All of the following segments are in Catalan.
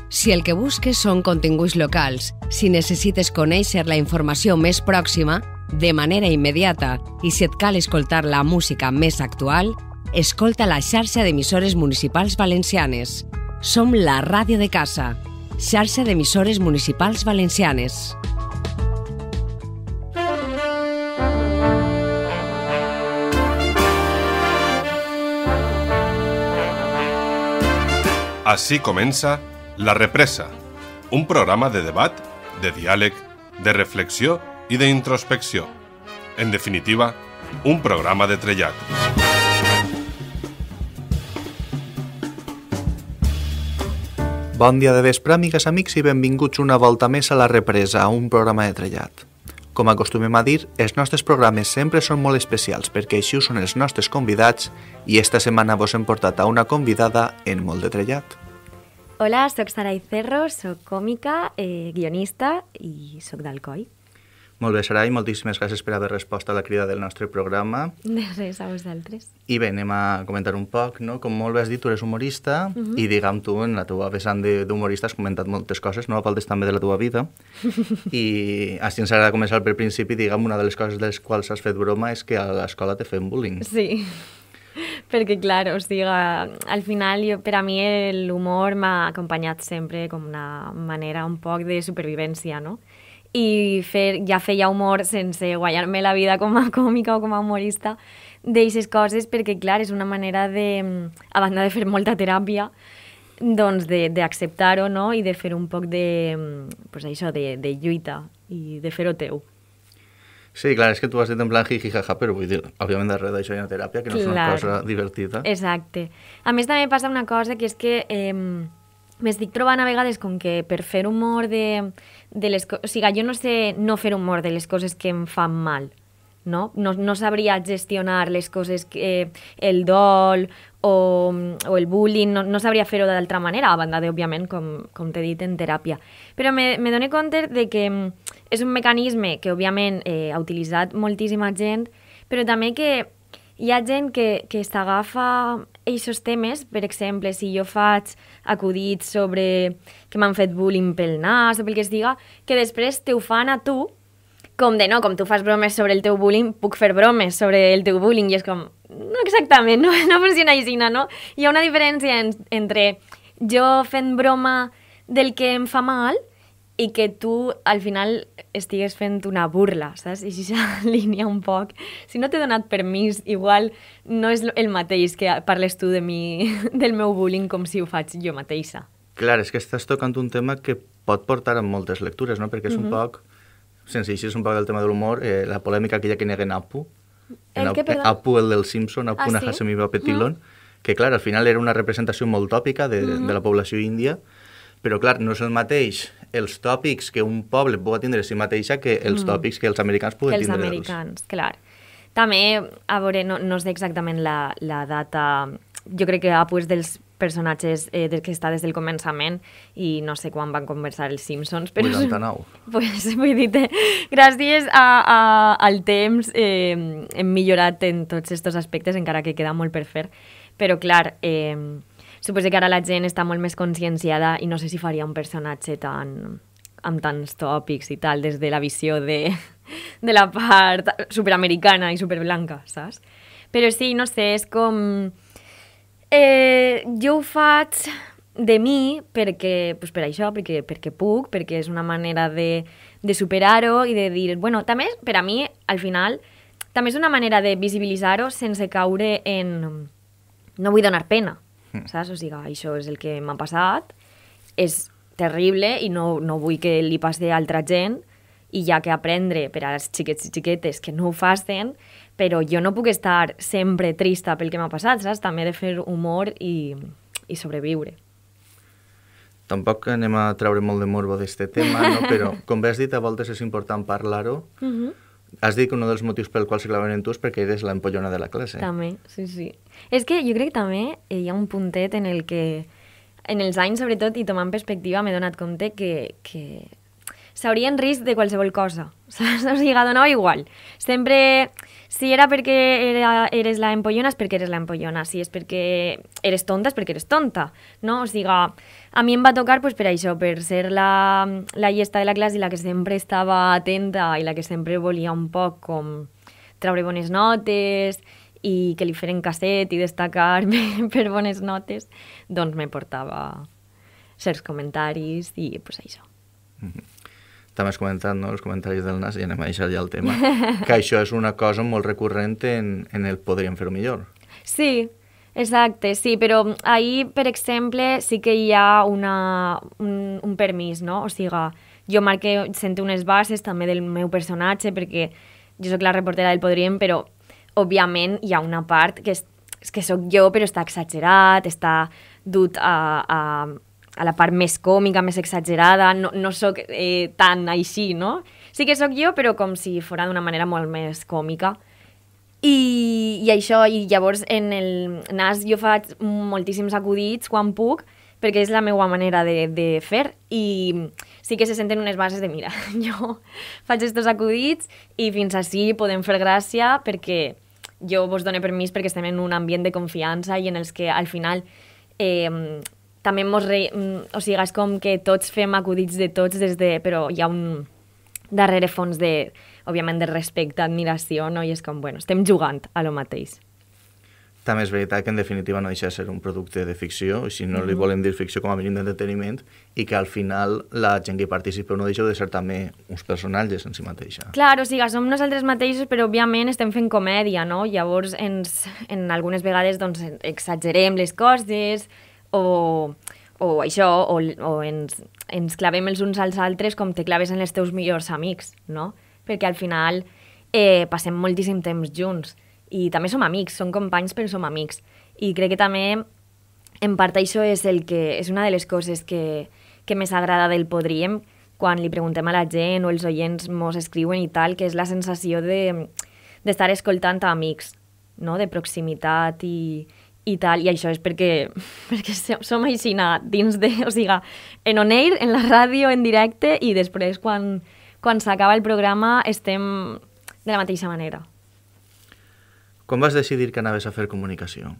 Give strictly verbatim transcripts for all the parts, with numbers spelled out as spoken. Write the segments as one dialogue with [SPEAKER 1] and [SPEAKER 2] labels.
[SPEAKER 1] Si el que busques són continguts locals, si necessites conèixer la informació més pròxima, de manera immediata, i si et cal escoltar la música més actual, escolta la xarxa d'emissores municipals valencianes. Som la ràdio de casa, xarxa d'emissores municipals valencianes.
[SPEAKER 2] Així comença La Represa, un programa de debat, de diàleg, de reflexió i d'introspecció. En definitiva, un programa de trellat.
[SPEAKER 3] Bon dia de vespre, amigues, amics, i benvinguts una volta més a La Represa, un programa de trellat. Com acostumem a dir, els nostres programes sempre són molt especials perquè així ho són els nostres convidats i esta setmana vos hem portat a una convidada en molt de trellat.
[SPEAKER 4] Hola, soc Sarai Cerro, soc còmica, eh, guionista i soc d'Alcoi.
[SPEAKER 3] Molt bé, Sarai, moltíssimes gràcies per haver respost a la crida del nostre programa.
[SPEAKER 4] De res, a vosaltres.
[SPEAKER 3] I bé, anem a comentar un poc, no? Com molt bé has dit, tu eres humorista, uh-huh. i diguem tu, en la teva vessant d'humorista has comentat moltes coses, no? Faltes també de la teva vida. I així ens agrada començar per principi, diguem, una de les coses de les quals has fet broma és que a l'escola te feien bullying.
[SPEAKER 4] Sí, perquè, clar, o sigui, al final, jo, per a mi l'humor m'ha acompanyat sempre com una manera un poc de supervivència, no? I fer, ja feia humor sense guanyar-me la vida com a còmica o com a humorista d'eixes coses perquè, clar, és una manera de, a banda de fer molta teràpia, doncs d'acceptar-ho, no? I de fer un poc de, pues això, de, de lluita i de fer-ho teu.
[SPEAKER 3] Sí, clar, és que tu has dit en plan jiji jaja, però vull dir, òbviament darrere d'això hi ha una teràpia, que no clar. És una cosa divertida.
[SPEAKER 4] Exacte. A més també passa una cosa que és que eh, m'estic trobant a vegades com que per fer humor de, de les coses... O sigui, jo no sé no fer humor de les coses que em fan mal, no? No, no sabria gestionar les coses, que, el dol o, o el bullying, no, no sabria fer-ho d'altra manera, a banda de, òbviament, com, com t'he dit, en teràpia. Però me, me dono compte de que és un mecanisme que, òbviament, eh, ha utilitzat moltíssima gent, però també que hi ha gent que, que s'agafa aquests temes, per exemple, si jo faig acudits sobre que m'han fet bullying pel nas o pel que es diga, que després te ho fan a tu, com de no, com tu fas bromes sobre el teu bullying, puc fer bromes sobre el teu bullying, i és com, no exactament, no, no funciona així, no? Hi ha una diferència en, entre jo fent broma del que em fa mal i que tu al final estigues fent una burla, saps? I així s'alinea un poc. Si no t'he donat permís, igual no és el mateix que parles tu de mi, del meu bullying com si ho faig jo mateixa.
[SPEAKER 3] Clar, és que estàs tocant un tema que pot portar a moltes lectures, no? Perquè és un uh-huh. poc, sense eixir un poc del tema de l'humor, eh, la polèmica aquella que neguen Apu.
[SPEAKER 4] El que, perdó?
[SPEAKER 3] Apu, el del Simpson, Apu
[SPEAKER 4] ah,
[SPEAKER 3] Naja
[SPEAKER 4] sí?
[SPEAKER 3] Semiva Petilon, uh-huh. que clar, al final era una representació molt tòpica de, uh-huh. de la població índia, però clar, no és el mateix els tòpics que un poble pugui tindre si mateixa que els mm. tòpics que els americans puguen
[SPEAKER 4] tindre.
[SPEAKER 3] Que els
[SPEAKER 4] americans, clar. També, a veure, no, no sé exactament la, la data, jo crec que Apu és dels personatges eh, que està des del començament i no sé quan van conversar els Simpsons, però...
[SPEAKER 3] vuitanta-nou.
[SPEAKER 4] Pues, vull dir, gràcies a, a, al temps eh, hem millorat en tots aquests aspectes, encara que queda molt per fer, però clar... Eh, Suposo que ara la gent està molt més conscienciada i no sé si faria un personatge tan, amb tants tòpics i tal, des de la visió de, de la part superamericana i superblanca, saps? Però sí, no sé, és com... Eh, jo ho faig de mi perquè, pues per això, perquè, perquè puc, perquè és una manera de, de superar-ho i de dir... Bueno, també per a mi, al final, també és una manera de visibilitzar-ho sense caure en... No vull donar pena. Saps? O sigui, això és el que m'ha passat, és terrible i no, no vull que li passi a altra gent i hi ha que aprendre per als xiquets i xiquetes que no ho facin, però jo no puc estar sempre trista pel que m'ha passat, saps? També he de fer humor i, i sobreviure.
[SPEAKER 3] Tampoc anem a treure molt de morbo d'este tema, no? Però com bé has dit, a voltes és important parlar-ho. Uh-huh. Has dit que un dels motius pel qual se claven en tu és perquè eres l'empollona de la classe.
[SPEAKER 4] També, sí, sí. És que jo crec que també hi ha un puntet en el que, en els anys sobretot, i tomant perspectiva, m'he donat compte que, que s'hauria en risc de qualsevol cosa. O sigui, donava igual. Sempre, Si era perquè era, eres la empollona, és perquè eres la empollona. Si és perquè eres tonta, és perquè eres tonta, no? O sigui, a mi em va tocar pues, per això, per ser la, la llesta de la classe i la que sempre estava atenta i la que sempre volia un poc com treure bones notes i que li feren casset i destacar per bones notes, doncs me portava certs comentaris i pues, això.
[SPEAKER 3] Mm-hmm. També has comentat, no?, els comentaris del nas, i anem a deixar ja el tema, que això és una cosa molt recurrent en, en el podríem fer-ho millor.
[SPEAKER 4] Sí, exacte, sí, però ahir, per exemple, sí que hi ha una, un, un permís, no? O sigui, jo marque, sento unes bases també del meu personatge, perquè jo sóc la reportera del Podríem, però, òbviament, hi ha una part que és, és que sóc jo, però està exagerat, està dut a... a a la part més còmica, més exagerada, no, no sóc eh, tan així, no? Sí que sóc jo, però com si fora d'una manera molt més còmica. I, i això, i llavors en el nas jo faig moltíssims acudits quan puc, perquè és la meva manera de, de fer, i sí que se senten unes bases de, mira, jo faig estos acudits i fins així podem fer gràcia perquè jo vos dono permís perquè estem en un ambient de confiança i en els que al final... Eh, també mos re... o sigui, és com que tots fem acudits de tots des de... però hi ha un darrere fons de, òbviament, de respecte, admiració, no? I és com, bueno, estem jugant a lo mateix.
[SPEAKER 3] També és veritat que en definitiva no deixa de ser un producte de ficció, i si no li volem dir ficció com a mínim d'entreteniment, i que al final la gent que participa no deixa de ser també uns personatges en si mateixa.
[SPEAKER 4] Clar, o sigui, som nosaltres mateixos, però òbviament estem fent comèdia, no? Llavors, ens, en algunes vegades, doncs, exagerem les coses, o, o això, o, o ens, ens clavem els uns als altres com te claves en els teus millors amics, no? Perquè al final eh, passem moltíssim temps junts i també som amics, som companys però som amics. I crec que també, en part, això és, el que, és una de les coses que, que més agrada del Podríem quan li preguntem a la gent o els oients mos escriuen i tal, que és la sensació de, d'estar escoltant a amics, no? De proximitat i... i tal, i això és perquè, perquè som així dins de, o sigui, en on air, en la ràdio, en directe, i després quan, quan s'acaba el programa estem de la mateixa manera.
[SPEAKER 3] Com vas decidir que anaves a fer comunicació?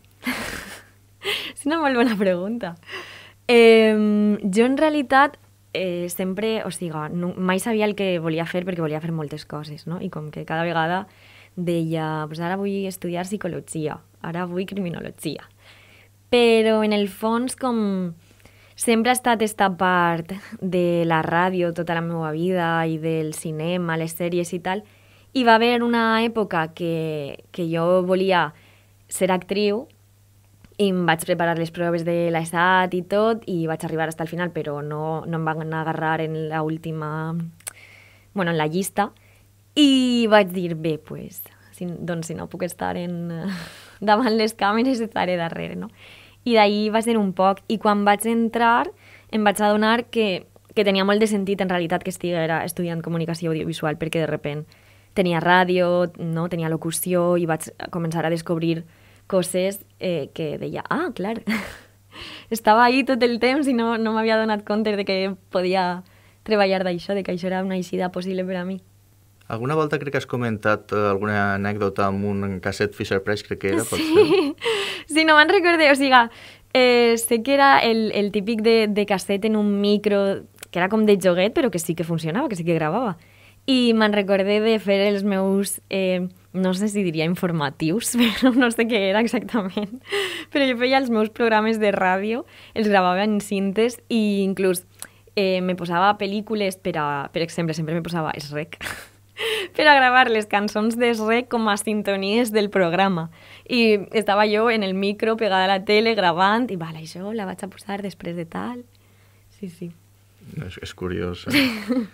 [SPEAKER 4] És una molt bona pregunta. Eh, jo en realitat eh, sempre, o sigui, no, mai sabia el que volia fer perquè volia fer moltes coses, no? I com que cada vegada deia, pues ara vull estudiar psicologia, ara vull criminologia. Però en el fons, com sempre ha estat esta part de la ràdio tota la meva vida i del cinema, les sèries i tal, i va haver una època que, que jo volia ser actriu i em vaig preparar les proves de l'ESAT i tot i vaig arribar fins al final, però no, no em van agarrar en la última, bueno, en la llista. I vaig dir, bé, pues, si, doncs si no puc estar en, davant les càmeres, estaré darrere, no? I d'ahir va ser un poc. I quan vaig entrar, em vaig adonar que, que tenia molt de sentit, en realitat, que estiguera estudiant comunicació audiovisual, perquè de repent tenia ràdio, no? Tenia locució, i vaig començar a descobrir coses eh, que deia, ah, clar, estava ahí tot el temps i no, no m'havia donat compte de que podia treballar d'això, de que això era una eixida possible per a mi.
[SPEAKER 3] Alguna volta crec que has comentat alguna anècdota amb un casset Fisher-Price, crec que era, pot
[SPEAKER 4] sí.
[SPEAKER 3] ser?
[SPEAKER 4] Sí, no me'n recordé, o sigui, eh, sé que era el, el típic de, de casset en un micro, que era com de joguet, però que sí que funcionava, que sí que gravava. I me'n recordé de fer els meus, eh, no sé si diria informatius, però no sé què era exactament, però jo feia els meus programes de ràdio, els gravava en cintes i inclús eh, me posava pel·lícules per a, per exemple, sempre me posava S-Rec, per a gravar les cançons d'S-Rec com a sintonies del programa. I estava jo en el micro pegada a la tele gravant i, vale, això la vaig a posar després de tal. Sí, sí.
[SPEAKER 3] És, és curiós. Eh?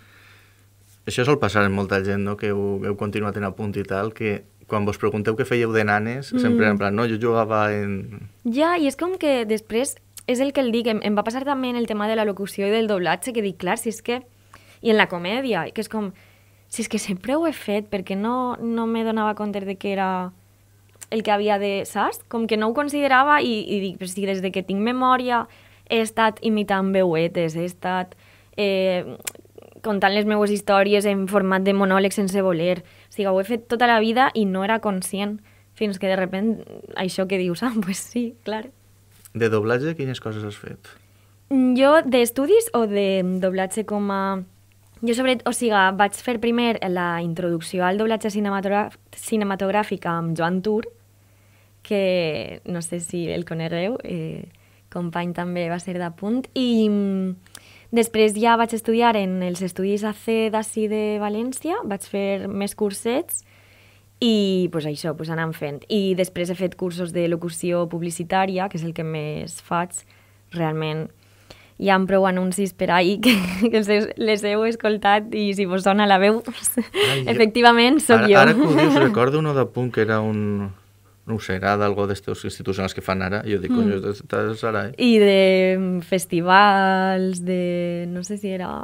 [SPEAKER 3] Això sol passar en molta gent, no?, que heu, heu continuat en a punt i tal, que quan vos pregunteu què fèieu de nanes, mm. sempre en plan, no, jo jugava en...
[SPEAKER 4] Ja, i és com que després, és el que el dic, em, em va passar també en el tema de la locució i del doblatge, que dic, clar, si és que... I en la comèdia, que és com... Si és que sempre ho he fet, perquè no, no me donava compte de que era el que havia de... Saps? Com que no ho considerava i, i dic, però si des de que tinc memòria he estat imitant veuetes, he estat... Eh, contant les meves històries en format de monòleg sense voler. O sigui, ho he fet tota la vida i no era conscient, fins que de repente això que dius, ah, pues sí, clar.
[SPEAKER 3] De doblatge, quines coses has fet?
[SPEAKER 4] Jo, d'estudis o de doblatge com a... Jo, sobre... o sigui, vaig fer primer la introducció al doblatge cinematogràf... cinematogràfic amb Joan Tur, que no sé si el conegueu, eh, company també va ser d'apunt, i després ja vaig estudiar en els estudis A C d'ací de València, vaig fer més cursets, i pues, això, pues, anant fent. I després he fet cursos de locució publicitària, que és el que més faig. Realment hi ha prou anuncis per ahí que, que les heu escoltat i si vos sona la veu, Ai, efectivament, sóc
[SPEAKER 3] ara,
[SPEAKER 4] jo.
[SPEAKER 3] Ara que ho dius, recordo uno d'apunt que era un... no ho sé, era d'algo d'estos institucionals que fan ara, i jo dic, mm. coño, estàs ara, eh?
[SPEAKER 4] I de festivals, de... no sé si era...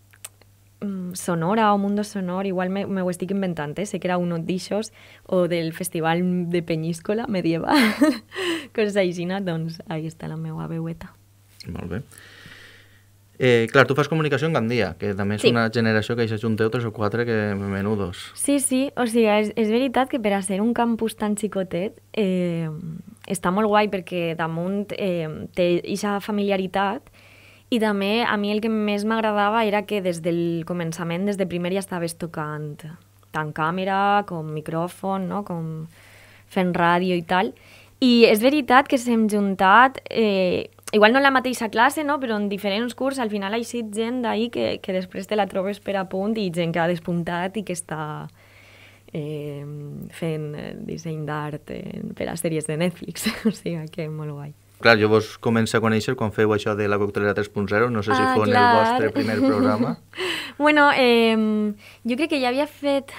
[SPEAKER 4] Sonora o Mundo Sonor, igual me, me ho estic inventant, eh? Sé que era un d'ixos, o del festival de Penyíscola medieval, coses així, doncs ahí està la meva veueta.
[SPEAKER 3] Molt bé. Eh, clar, tu fas comunicació en Gandia, que també és sí. una generació que hi s'ajunteu tres o quatre que menudos.
[SPEAKER 4] Sí, sí, o sigui, és, és veritat que per a ser un campus tan xicotet eh, està molt guai perquè damunt eh, té aquesta familiaritat. I també a mi el que més m'agradava era que des del començament, des de primer ja estaves tocant tant càmera com micròfon, no? Com fent ràdio i tal. I és veritat que s'hem juntat, eh, igual no en la mateixa classe, no? Però en diferents curs al final ha eixit gent d'ahir que, que després te la trobes per a punt i gent que ha despuntat i que està eh, fent disseny d'art eh, per a sèries de Netflix. O sigui que molt guai.
[SPEAKER 3] Clar, jo vos començo a conèixer quan feu això de la Coctelera tres punt zero, no sé si
[SPEAKER 4] ah,
[SPEAKER 3] fou en el vostre primer programa.
[SPEAKER 4] Bueno, eh, jo crec que ja havia fet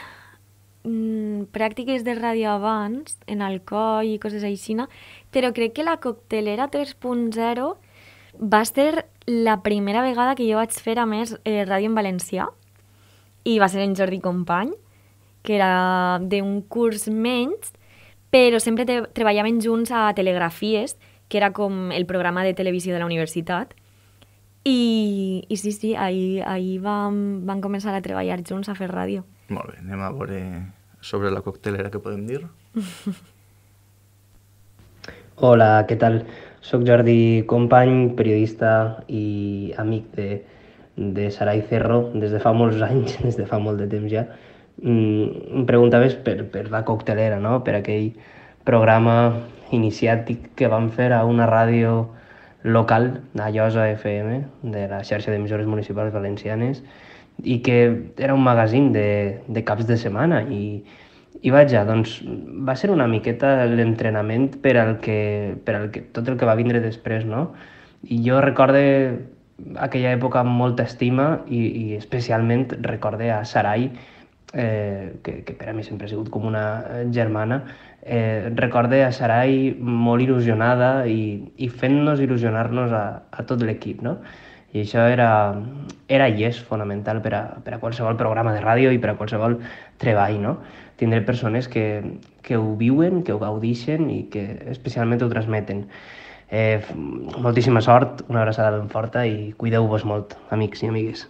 [SPEAKER 4] mm, pràctiques de ràdio abans, en Alcoi i coses així, però crec que la Coctelera tres punt zero va ser la primera vegada que jo vaig fer, a més, eh, ràdio en valencià, i va ser en Jordi Company, que era d'un curs menys, però sempre treballaven junts a Telegrafies, que era com el programa de televisió de la universitat. I, i sí, sí, ahir, ahir vam, vam començar a treballar junts a fer ràdio.
[SPEAKER 3] Molt bé, anem a veure sobre la coctelera què podem dir.
[SPEAKER 5] Hola, què tal? Soc Jordi Company, periodista i amic de, de Sarai Cerro des de fa molts anys, des de fa molt de temps ja. Mm, em preguntaves per, per la coctelera, no? Per aquell programa iniciàtic que vam fer a una ràdio local, a Llosa F M, de la xarxa d'emissores municipals valencianes, i que era un magazín de, de caps de setmana. I, i vaja, doncs va ser una miqueta l'entrenament per al que, per al que, tot el que va vindre després, no? I jo recorde aquella època amb molta estima i, i especialment recorde a Sarai, eh, que, que per a mi sempre ha sigut com una germana. Eh, recorde a Sarai molt il·lusionada i, i fent-nos il·lusionar-nos a, a tot l'equip, no? I això era, era i és fonamental per a, per a qualsevol programa de ràdio i per a qualsevol treball, no? Tindre persones que, que ho viuen, que ho gaudixen i que especialment ho transmeten. Eh, moltíssima sort, una abraçada ben forta i cuideu-vos molt, amics i amigues.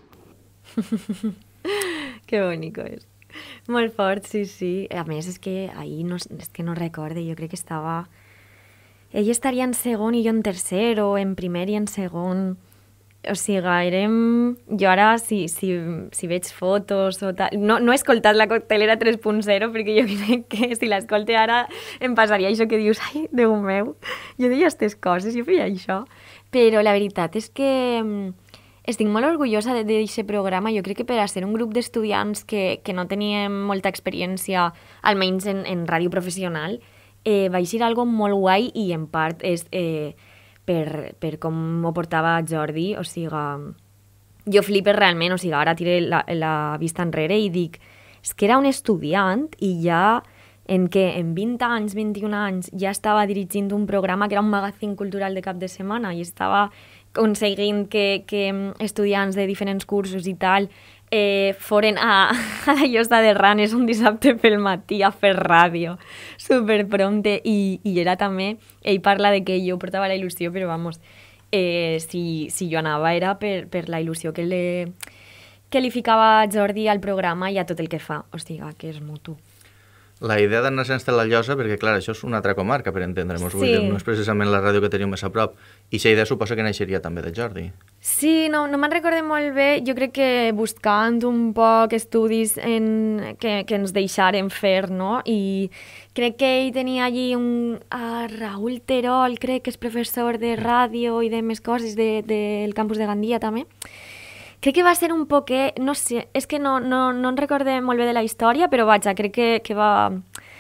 [SPEAKER 4] Que bonico és. Molt fort, sí, sí. A més, és que ahir no, és que no recorde, jo crec que estava... Ell estaria en segon i jo en tercer, o en primer i en segon. O sigui, érem... Jo ara, si, si, si veig fotos o tal... No, no he escoltat la coctelera tres punt zero, perquè jo crec que si l'escolte ara em passaria això que dius, ai, Déu meu, jo deia aquestes coses, jo feia això. Però la veritat és que... Estic molt orgullosa d'aquest programa. Jo crec que per a ser un grup d'estudiants que, que no teníem molta experiència, almenys en, en ràdio professional, eh, va ser algo molt guai i en part és eh, per, per com ho portava Jordi. O sigui, jo flipe realment, o sigui, ara tiré la, la vista enrere i dic, és que era un estudiant i ja en què en vint anys, vint-i-un anys, ja estava dirigint un programa que era un magazín cultural de cap de setmana i estava aconseguint que, que estudiants de diferents cursos i tal eh, foren a, a la Llosa de Ranes un dissabte pel matí a fer ràdio superprompte i, i era també, ell parla de que jo portava la il·lusió, però vamos, eh, si, si jo anava era per, per la il·lusió que le, que li ficava Jordi al programa i a tot el que fa. O sigui, que és mutu.
[SPEAKER 3] La idea d'anar-se a la Llosa, perquè clar, això és una altra comarca, per entendre'ns,
[SPEAKER 4] Sí.
[SPEAKER 3] no és precisament la ràdio que teniu més a prop, i aquesta idea suposa que naixeria també de Jordi.
[SPEAKER 4] Sí, no, no me'n recorde molt bé. Jo crec que buscant un poc estudis en, que, que ens deixaren fer, no? I crec que ell tenia allí un... a Raül Terol, crec que és professor de ràdio i de més coses del de, de campus de Gandia, també. Crec que va ser un poc... No sé, és que no, no, no en recorde molt bé de la història, però vaja, crec que, que va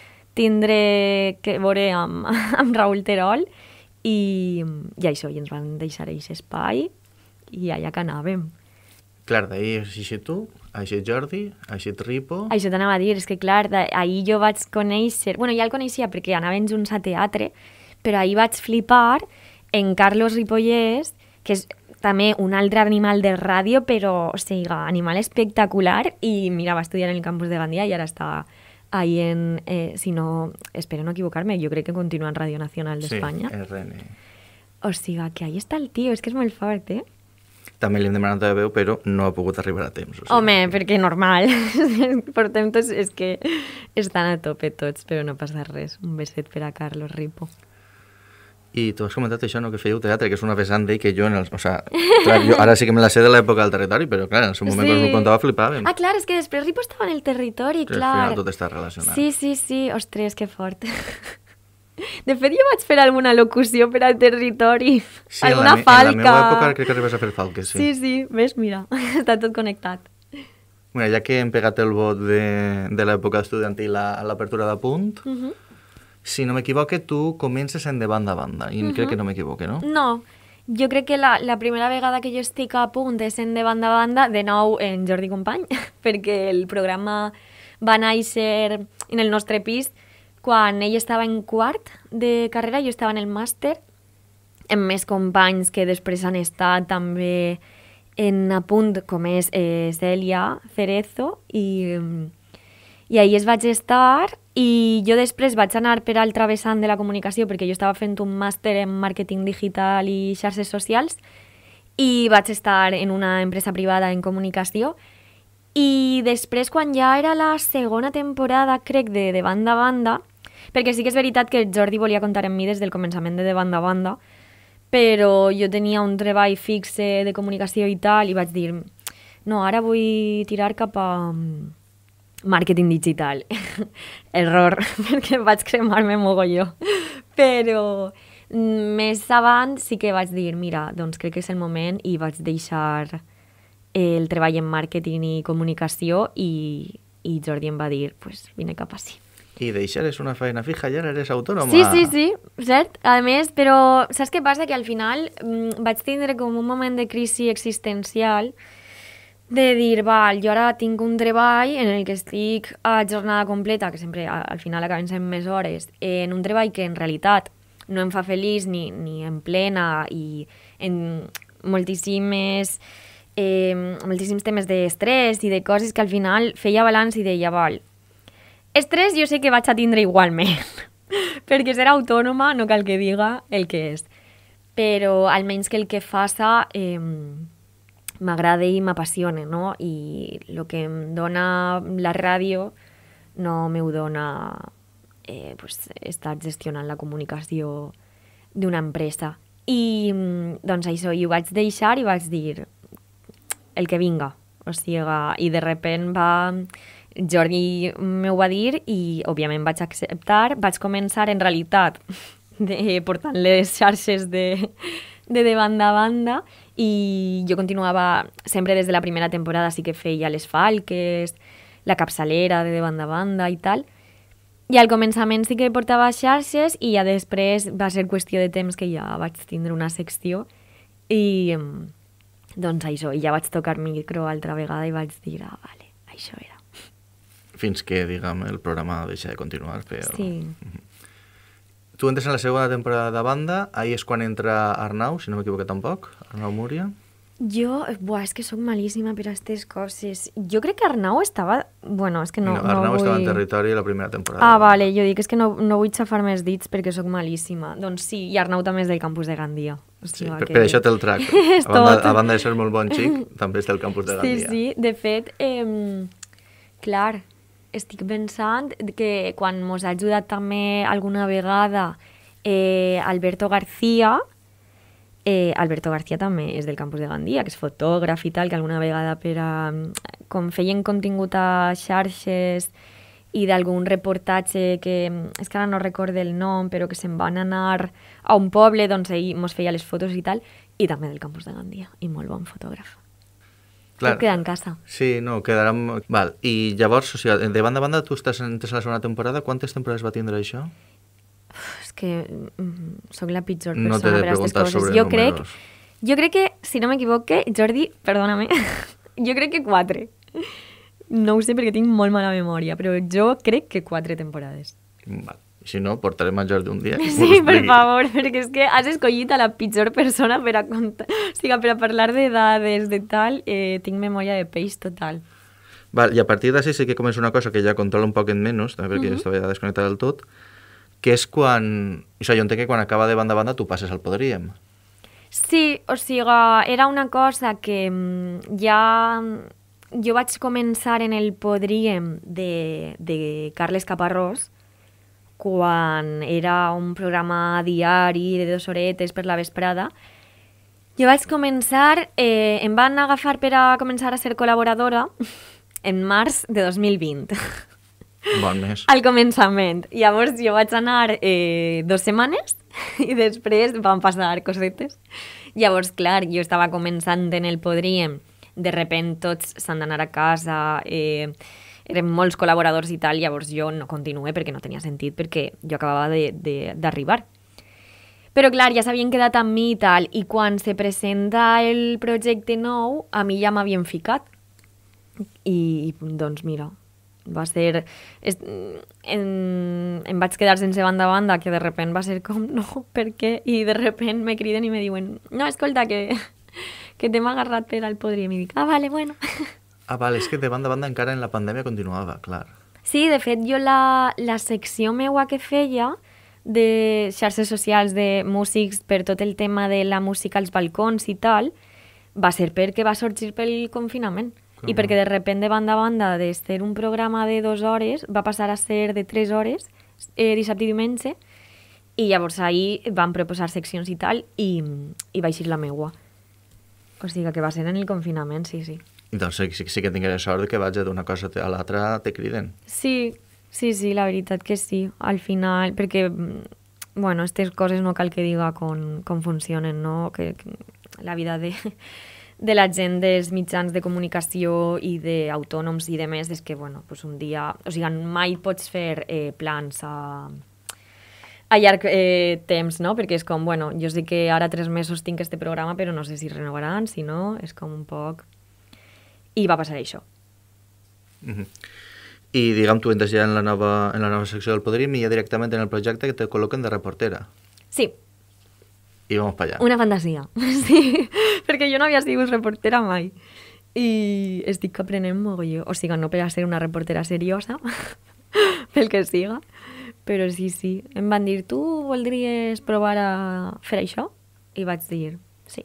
[SPEAKER 4] tindre que veure amb, amb Raül Terol i, i això, i ens van deixar aquest espai i allà que anàvem.
[SPEAKER 3] Clar, d'ahir has eixit tu, ha eixit Jordi, ha eixit Ripo...
[SPEAKER 4] Això t'anava a dir, és que clar, ahir jo vaig conèixer... Bueno, ja el coneixia perquè anaven junts a teatre, però ahir vaig flipar en Carlos Ripollès, que és també un altre animal de ràdio, però, o sigui, animal espectacular, i mira, va estudiar en el campus de Gandia i ara està ahí en... Eh, si no, espero no equivocar-me, jo crec que continua en Radio Nacional d'Espanya.
[SPEAKER 3] Sí, R N.
[SPEAKER 4] O sigui, que ahí està el tio, és que és molt fort, eh?
[SPEAKER 3] També li hem demanat de veu, però no ha pogut arribar a temps. O sigui.
[SPEAKER 4] Home, perquè normal. Portem tots, és que estan a tope tots, però no passa res. Un beset per a Carlos Ripo.
[SPEAKER 3] I tu has comentat això, no?, que fèieu teatre, que és una vessant d'ell que jo, en el, o sea, clar, jo ara sí que me la sé de l'època del territori, però clar, en el seu moment sí. Quan m'ho contava flipàvem.
[SPEAKER 4] Ah, clar, és que després Ripo estava en el territori,
[SPEAKER 3] que
[SPEAKER 4] clar.
[SPEAKER 3] Al final tot està relacionat.
[SPEAKER 4] Sí, sí, sí, ostres, que fort. De fet, jo vaig fer alguna locució per al territori,
[SPEAKER 3] sí,
[SPEAKER 4] alguna
[SPEAKER 3] en la,
[SPEAKER 4] falca.
[SPEAKER 3] En la meva època crec que arribes a fer falques, sí.
[SPEAKER 4] Sí, sí, ves, mira, està tot connectat.
[SPEAKER 3] Mira, ja que hem pegat el vot de, de l'època estudiantil a, a l'apertura de Punt, uh -huh. si no m'equivoque, tu comences en de banda a banda, i uh -huh. crec que no m'equivoque, no?
[SPEAKER 4] No, jo crec que la, la primera vegada que jo estic a Punt és en de banda a banda, de nou en Jordi Company, perquè el programa va néixer en el nostre pis quan ell estava en quart de carrera, jo estava en el màster, amb més companys que després han estat també en a Punt, com és eh, Cèlia Cerezo, i, i ahir es vaig estar, i jo després vaig anar per altra vessant de la comunicació, perquè jo estava fent un màster en màrqueting digital i xarxes socials, i vaig estar en una empresa privada en comunicació, i després, quan ja era la segona temporada, crec, de De Banda a Banda, perquè sí que és veritat que Jordi volia comptar amb mi des del començament de De Banda a Banda, però jo tenia un treball fixe de comunicació i tal, i vaig dir, no, ara vull tirar cap a màrqueting digital. Error, perquè vaig cremar-me mogolló. Però més abans sí que vaig dir, mira, doncs crec que és el moment, i vaig deixar el treball en màrqueting i comunicació, i, i Jordi em va dir, pues vine cap així.
[SPEAKER 3] I deixar és una feina fija, ja eres autònoma.
[SPEAKER 4] Sí, sí, sí, cert. A més, però saps què passa? Que al final mmm, vaig tindre com un moment de crisi existencial de dir, val, jo ara tinc un treball en el que estic a jornada completa, que sempre al final acaben sent més hores, en un treball que en realitat no em fa feliç ni, ni em plena, i en moltíssimes... Eh, moltíssims temes d'estrès i de coses que al final feia balanç i deia, val, estrès jo sé que vaig a tindre igualment, perquè ser autònoma no cal que diga el que és, però almenys que el que faça eh, m'agrada i m'apassiona, no? I el que em dona la ràdio no m'ho dona eh, pues, estar gestionant la comunicació d'una empresa. I doncs això, i ho vaig deixar i vaig dir el que vinga, o sigui, i de repent va... Jordi m'ho va dir i, òbviament, vaig acceptar. Vaig començar, en realitat, de, portant les xarxes de, de de banda a banda, i jo continuava sempre des de la primera temporada, sí que feia les falques, la capçalera de de banda a banda i tal. I al començament sí que portava xarxes, i ja després va ser qüestió de temps que ja vaig tindre una secció, i doncs això, i ja vaig tocar micro altra vegada i vaig dir, ah, vale, això era.
[SPEAKER 3] Fins que, diguem, el programa deixa de continuar. Però...
[SPEAKER 4] Sí.
[SPEAKER 3] Tu entres en la segona temporada de banda, ahir és quan entra Arnau, si no m'equivoco tampoc, Arnau Múria.
[SPEAKER 4] Jo, buah, és que sóc malíssima per a aquestes coses. Jo crec que Arnau estava... Bueno, és que no,
[SPEAKER 3] no, Arnau
[SPEAKER 4] no vull...
[SPEAKER 3] estava en territori la primera temporada.
[SPEAKER 4] Ah, vale, jo dic és que no, no vull xafar més dits perquè sóc malíssima. Doncs sí, i Arnau també és del campus de Gandia. O
[SPEAKER 3] Sí,
[SPEAKER 4] sigui
[SPEAKER 3] per,
[SPEAKER 4] que...
[SPEAKER 3] per això té el trac.
[SPEAKER 4] És
[SPEAKER 3] A banda,
[SPEAKER 4] tot.
[SPEAKER 3] a banda de ser molt bon xic, també és del campus de
[SPEAKER 4] Sí,
[SPEAKER 3] Gandia.
[SPEAKER 4] sí, de fet, eh, clar, estic pensant que quan mos ha ajudat també alguna vegada eh, Alberto García, eh, Alberto García també és del campus de Gandia, que és fotògraf i tal, que alguna vegada per a, com feien contingut a xarxes i d'algun reportatge que, és que ara no recordo el nom, però que se'n van anar a un poble, doncs ell mos feia les fotos i tal, i també del campus de Gandia, i molt bon fotògraf.
[SPEAKER 3] Clar.
[SPEAKER 4] Tot queda en casa.
[SPEAKER 3] Sí, no, quedarà... molt- Val, i llavors, o sigui, de banda a banda, tu estàs en la segona temporada, quantes temporades va tindre això?
[SPEAKER 4] És que mm, sóc la pitjor
[SPEAKER 3] No
[SPEAKER 4] persona
[SPEAKER 3] t'he de
[SPEAKER 4] per a aquestes
[SPEAKER 3] preguntar
[SPEAKER 4] coses.
[SPEAKER 3] sobre
[SPEAKER 4] Jo crec,
[SPEAKER 3] números.
[SPEAKER 4] jo crec que, si no m'equivoque, Jordi, perdóname, jo crec que quatre. No ho sé perquè tinc molt mala memòria, però jo crec que quatre temporades.
[SPEAKER 3] Val. Si no, portarem a Jordi un dia. i
[SPEAKER 4] Sí,
[SPEAKER 3] m'ho
[SPEAKER 4] per
[SPEAKER 3] expliqui.
[SPEAKER 4] favor, perquè és que has escollit a la pitjor persona per a, contar, o sigui, per a parlar de dades, de tal, eh, tinc memòria de peix total.
[SPEAKER 3] Val, i a partir d'ací sí que comença una cosa que ja controla un poc en menys, també perquè uh -huh. estava ja desconnectat del tot, que és quan... O sigui, jo entenc que quan acaba de banda a banda tu passes al Podríem.
[SPEAKER 4] Sí, o sigui, era una cosa que mm, ja... Jo vaig començar en el Podríem de, de Carles Caparrós, quan era un programa diari de dues horetes per la vesprada. Jo vaig començar, eh, em van agafar per a començar a ser col·laboradora en març de dos mil vint.
[SPEAKER 3] Bon mes.
[SPEAKER 4] Al començament. Llavors jo vaig anar eh, dues setmanes i després van passar cosetes. Llavors, clar, jo estava començant en el Podríem, de repent tots s'han d'anar a casa, eh, eren molts col·laboradors i tal, llavors jo no continué perquè no tenia sentit, perquè jo acabava d'arribar. Però clar, ja s'havien quedat amb mi i tal, i quan se presenta el projecte nou, a mi ja m'havien ficat. I doncs mira, va ser... Es, en, em vaig quedar sense banda a banda, que de repent va ser com, no, per què? I de repent me criden i me diuen, no, escolta, que, que t'hem agarrat per al Podríem. I dic, ah, vale, bueno.
[SPEAKER 3] Ah, val, és que de banda a banda encara en la pandèmia continuava, clar.
[SPEAKER 4] Sí, de fet, jo la, la secció meua que feia de xarxes socials de músics per tot el tema de la música als balcons i tal, va ser perquè va sorgir pel confinament.
[SPEAKER 3] Com
[SPEAKER 4] I perquè de repent de banda a banda de ser un programa de dues hores va passar a ser de tres hores, eh, dissabte i diumenge, i llavors ahir van proposar seccions i tal, i, i va eixir la meua. O sigui que va ser en el confinament, sí, sí.
[SPEAKER 3] I doncs sí, sí, sí que tingué sort que vaig d'una cosa a l'altra te criden.
[SPEAKER 4] Sí, sí, sí, la veritat que sí. Al final, perquè, bueno, aquestes coses no cal que diga com, com funcionen, no? Que, que la vida de, de la gent dels mitjans de comunicació i d'autònoms i de més és que, bueno, pues un dia... O sigui, mai pots fer eh, plans a, a llarg eh, temps, no? Perquè és com, bueno, jo sé que ara tres mesos tinc este programa, però no sé si renovaran, si no, és com un poc... I va passar això.
[SPEAKER 3] Uh -huh. I, diguem, tu entres ja en la nova, en la nova secció del Podríem i ja directament en el projecte que te col·loquen de reportera.
[SPEAKER 4] Sí.
[SPEAKER 3] I vamos para allà.
[SPEAKER 4] Una fantasia, sí, perquè jo no havia sigut reportera mai. I estic aprenent mogolló. O sigui, no per a ser una reportera seriosa, pel que siga, però sí, sí. Em van dir, tu voldries provar a fer això? I vaig dir, sí.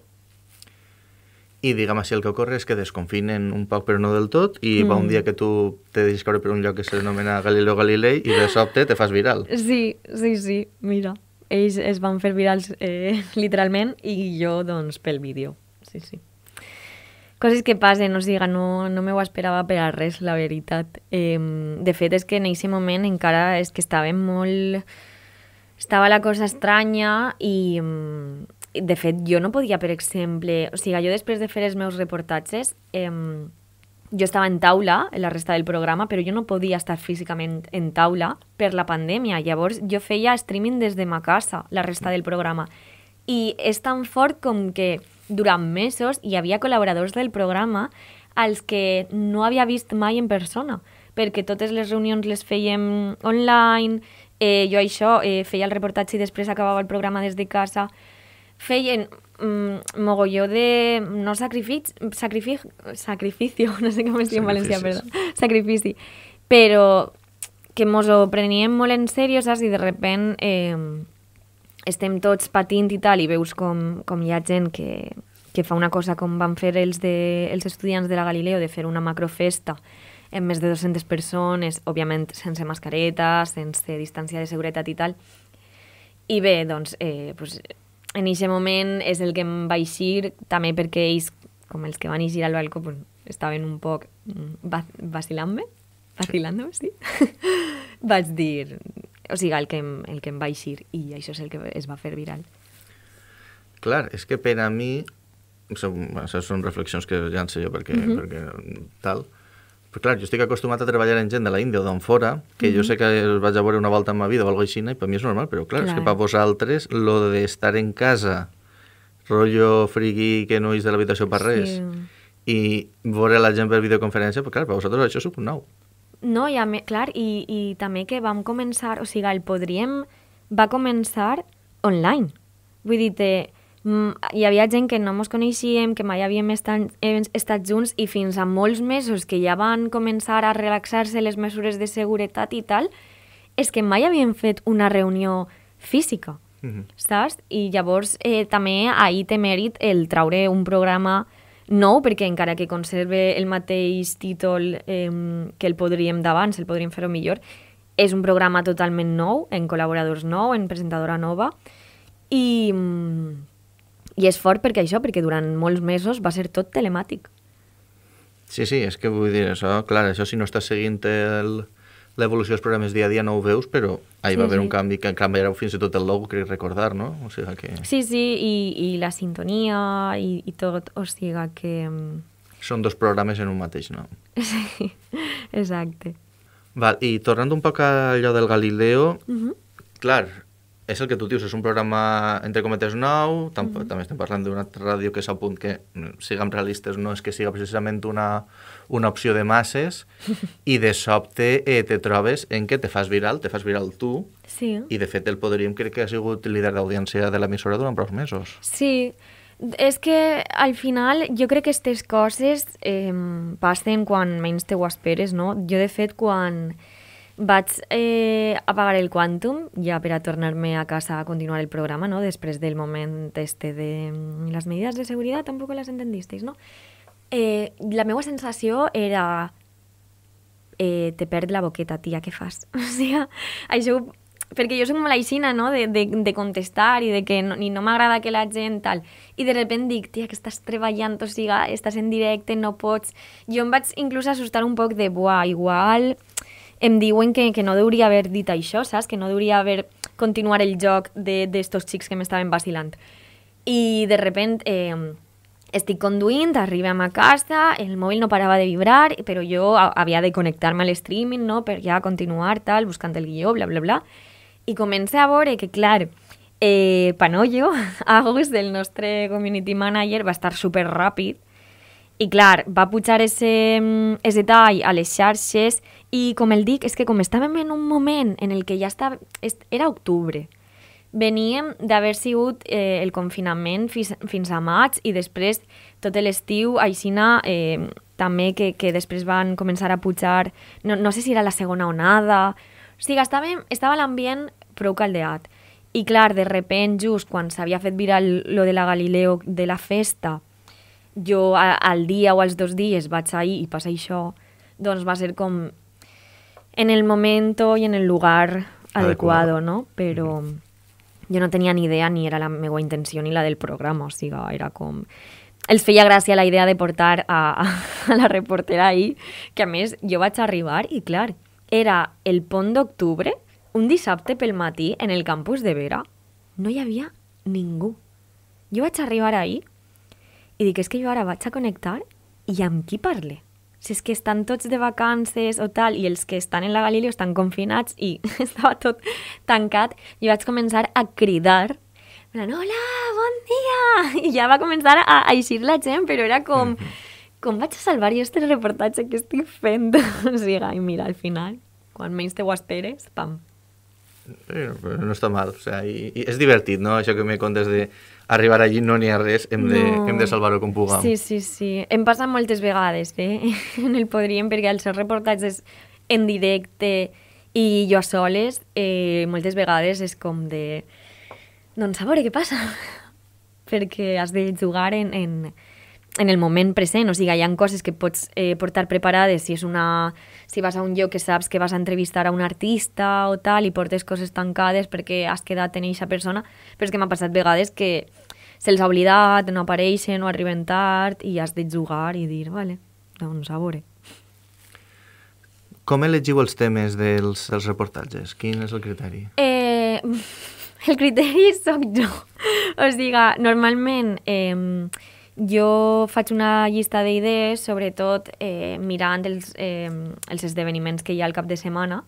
[SPEAKER 3] I, diguem, així el que ocorre és que desconfinen un poc però no del tot i mm. va un dia que tu te deixes caure per un lloc que s'anomena Galileo Galilei i de sobte te fas viral.
[SPEAKER 4] Sí, sí, sí, mira. Ells es van fer virals eh, literalment i jo, doncs, pel vídeo. Sí, sí. Coses que passen, o sigui, no, no m'ho esperava per a res, la veritat. Eh, de fet, és que en aquest moment encara és que estava molt... Estava la cosa estranya i... De fet, jo no podia, per exemple... O sigui, jo després de fer els meus reportatges, eh, jo estava en taula, en la resta del programa, però jo no podia estar físicament en taula per la pandèmia. Llavors, jo feia streaming des de ma casa, la resta del programa. I és tan fort com que durant mesos hi havia col·laboradors del programa als que no havia vist mai en persona, perquè totes les reunions les fèiem online, eh, jo això, eh, feia el reportatge i després acabava el programa des de casa... Feien mm, mogolló de... no sacrifici, sacrific, sacrificio, no sé com es diu en valencià, perdó. Sacrifici. Però que mos ho preníem molt en sèrio, saps? I de repent, eh, estem tots patint i tal, i veus com, com hi ha gent que, que fa una cosa com van fer els, de, els estudiants de la Galileo, de fer una macrofesta amb més de dues-centes persones, òbviament sense mascareta, sense distància de seguretat i tal. I bé, doncs, eh, pues, en aquest moment és el que em va eixir, també perquè ells, com els que van eixir al balcó, pues, estaven un poc vacilant-me, vacilant-me, sí. Vaig dir, o sigui, el que, em, el que em va eixir, i això és el que es va fer viral.
[SPEAKER 3] Clar, és que per a mi, són, són reflexions que ja en sé jo perquè, mm -hmm. perquè tal, però clar, jo estic acostumat a treballar en gent de la Índia o d'on fora, que mm-hmm. jo sé que els vaig a veure una volta en ma vida o alguna cosa així, i per mi és normal, però clar, clar. és que per vosaltres, lo d'estar en casa, rotllo frigui que no és de l'habitació per res, sí. i veure la gent per videoconferència, però clar, per vosaltres això és un nou.
[SPEAKER 4] No, i a mi, clar, i, i també que vam començar, o sigui, el Podríem va començar online. Vull dir, hi havia gent que no ens coneixíem, que mai havíem estat, estat junts, i fins a molts mesos que ja van començar a relaxar-se les mesures de seguretat i tal, és que mai havíem fet una reunió física, mm-hmm. saps? I llavors eh, també ahir té mèrit el traure un programa nou, perquè encara que conserve el mateix títol eh, que el Podríem d'abans, el Podríem fer-ho millor, és un programa totalment nou, en col·laboradors nou, en presentadora nova, i... I és fort perquè això, perquè durant molts mesos va ser tot telemàtic.
[SPEAKER 3] Sí, sí, és que vull dir, això, clar, això si no estàs seguint l'evolució dels programes dia a dia no ho veus, però ahir sí, va haver sí. un canvi que canviarà fins i tot el logo, crec recordar, no? O sigui que...
[SPEAKER 4] Sí, sí, i, i la sintonia i, i tot, o sigui que...
[SPEAKER 3] Són dos programes en un mateix nom.
[SPEAKER 4] Sí, exacte.
[SPEAKER 3] Val, i tornant un poc a allò del Galileo,
[SPEAKER 4] Uh-huh.
[SPEAKER 3] clar, és el que tu dius, és un programa, entre cometes, nou, tam mm-hmm. també estem parlant d'una ràdio que és a punt que, siguem realistes, no és que siga precisament una, una opció de masses, i de sobte eh, te trobes en què te fas viral, te fas viral tu,
[SPEAKER 4] sí.
[SPEAKER 3] i de fet el Podríem crec que ha sigut líder d'audiència de l'emissora durant prou mesos.
[SPEAKER 4] Sí, és que al final jo crec que aquestes coses eh, passen quan menys te ho esperes, no? Jo de fet quan... Vaig eh, apagar el Quantum ja per a tornar-me a casa a continuar el programa, no? Després del moment este de les medidas de seguretat, tampoc les entendisteis, no? Eh, la meva sensació era eh, te perd la boqueta, tia, què fas? O sigui, això... Perquè jo soc molt aixina, no?, de, de, de contestar i de que no, i no m'agrada que la gent tal. I de repente dic, tia, que estàs treballant, o sigui, estàs en directe, no pots... Jo em vaig inclús assustar un poc de, buah, igual... Em diuen que, que no hauria haver dit això, saps? Que no hauria haver continuar el joc d'estos xics que m'estaven vacilant. I de repente eh, estic conduint, arribem a casa, el mòbil no parava de vibrar, però jo havia de connectar-me a l'streaming, no?, per ja continuar, tal, buscant el guió, bla, bla, bla. I comencé a veure que, clar, eh, Panollo, Agus, el nostre community manager, va estar super ràpid. I clar, va pujar ese, ese tall a les xarxes i, com el dic, és que com estàvem en un moment en el que ja estava... Era octubre. Veníem d'haver sigut eh, el confinament fins, fins a maig i després tot l'estiu, aixina, eh, també que, que després van començar a pujar... No, no sé si era la segona onada... O sigui, estàvem, estava l'ambient prou caldeat. I clar, de repent, just quan s'havia fet viral lo de la Galileo de la festa... jo al dia o als dos dies vaig ahir i passa això, doncs va ser com en el moment i en el lugar adequado, no? Però jo no tenia ni idea ni era la meva intenció ni la del programa, o sigui, era com... Els feia gràcia la idea de portar a, a la reportera ahir, que a més jo vaig arribar i clar, era el pont d'octubre, un dissabte pel matí en el campus de Vera, no hi havia ningú. Jo vaig arribar ahir i dic, és que jo ara vaig a connectar i amb qui parle? Si és que estan tots de vacances o tal, i els que estan en la Galileo estan confinats i estava tot tancat, i vaig començar a cridar, hola, bon dia! I ja va començar a, a eixir la gent, però era com, com vaig a salvar jo este reportatge que estic fent? O sigui, i mira, al final, quan menys te ho esperes, pam.
[SPEAKER 3] Però, però no està mal, o sigui, i, i és divertit, no?, això que me contes de arribar allí no n'hi ha res, hem de, no. hem de salvar-ho com puguem.
[SPEAKER 4] Sí, sí, sí. Em passa moltes vegades, eh? En el Podríem, perquè als seus reportatges en directe i jo a soles, eh, moltes vegades és com de... Doncs a veure què passa. Perquè has de jugar en, en, en el moment present. O sigui, hi ha coses que pots eh, portar preparades si, és una, si vas a un lloc que saps que vas a entrevistar a un artista o tal i portes coses tancades perquè has quedat en eixa persona. Però és que m'ha passat vegades que se'ls ha oblidat, no apareixen o arriben tard i has de jugar i dir, vale, doncs a veure.
[SPEAKER 3] Com elegiu els temes dels, dels reportatges? Quin és el criteri?
[SPEAKER 4] Eh, el criteri sóc jo. O sigui, normalment eh, jo faig una llista d'idees, sobretot eh, mirant els, eh, els esdeveniments que hi ha al cap de setmana,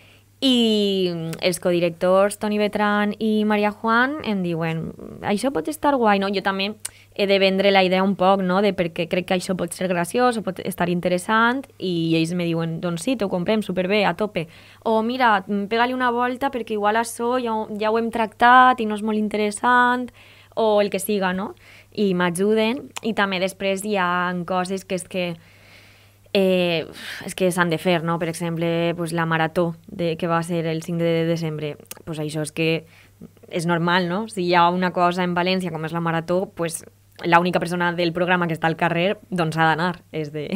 [SPEAKER 4] i els codirectors Toni Betran i Maria Juan em diuen això pot estar guai, no? Jo també he de vendre la idea un poc, no? De perquè crec que això pot ser graciós o pot estar interessant i ells me diuen, doncs sí, t'ho comprem superbé, a tope. O mira, pega-li una volta perquè igual això ja, ja ho hem tractat i no és molt interessant, o el que siga, no? I m'ajuden. I també després hi ha coses que és que Eh, és que s'han de fer, no? Per exemple, pues, la marató de, que va ser el cinc de desembre, pues això és que és normal, no? Si hi ha una cosa en València com és la marató, pues l'única persona del programa que està al carrer doncs ha d'anar, és de...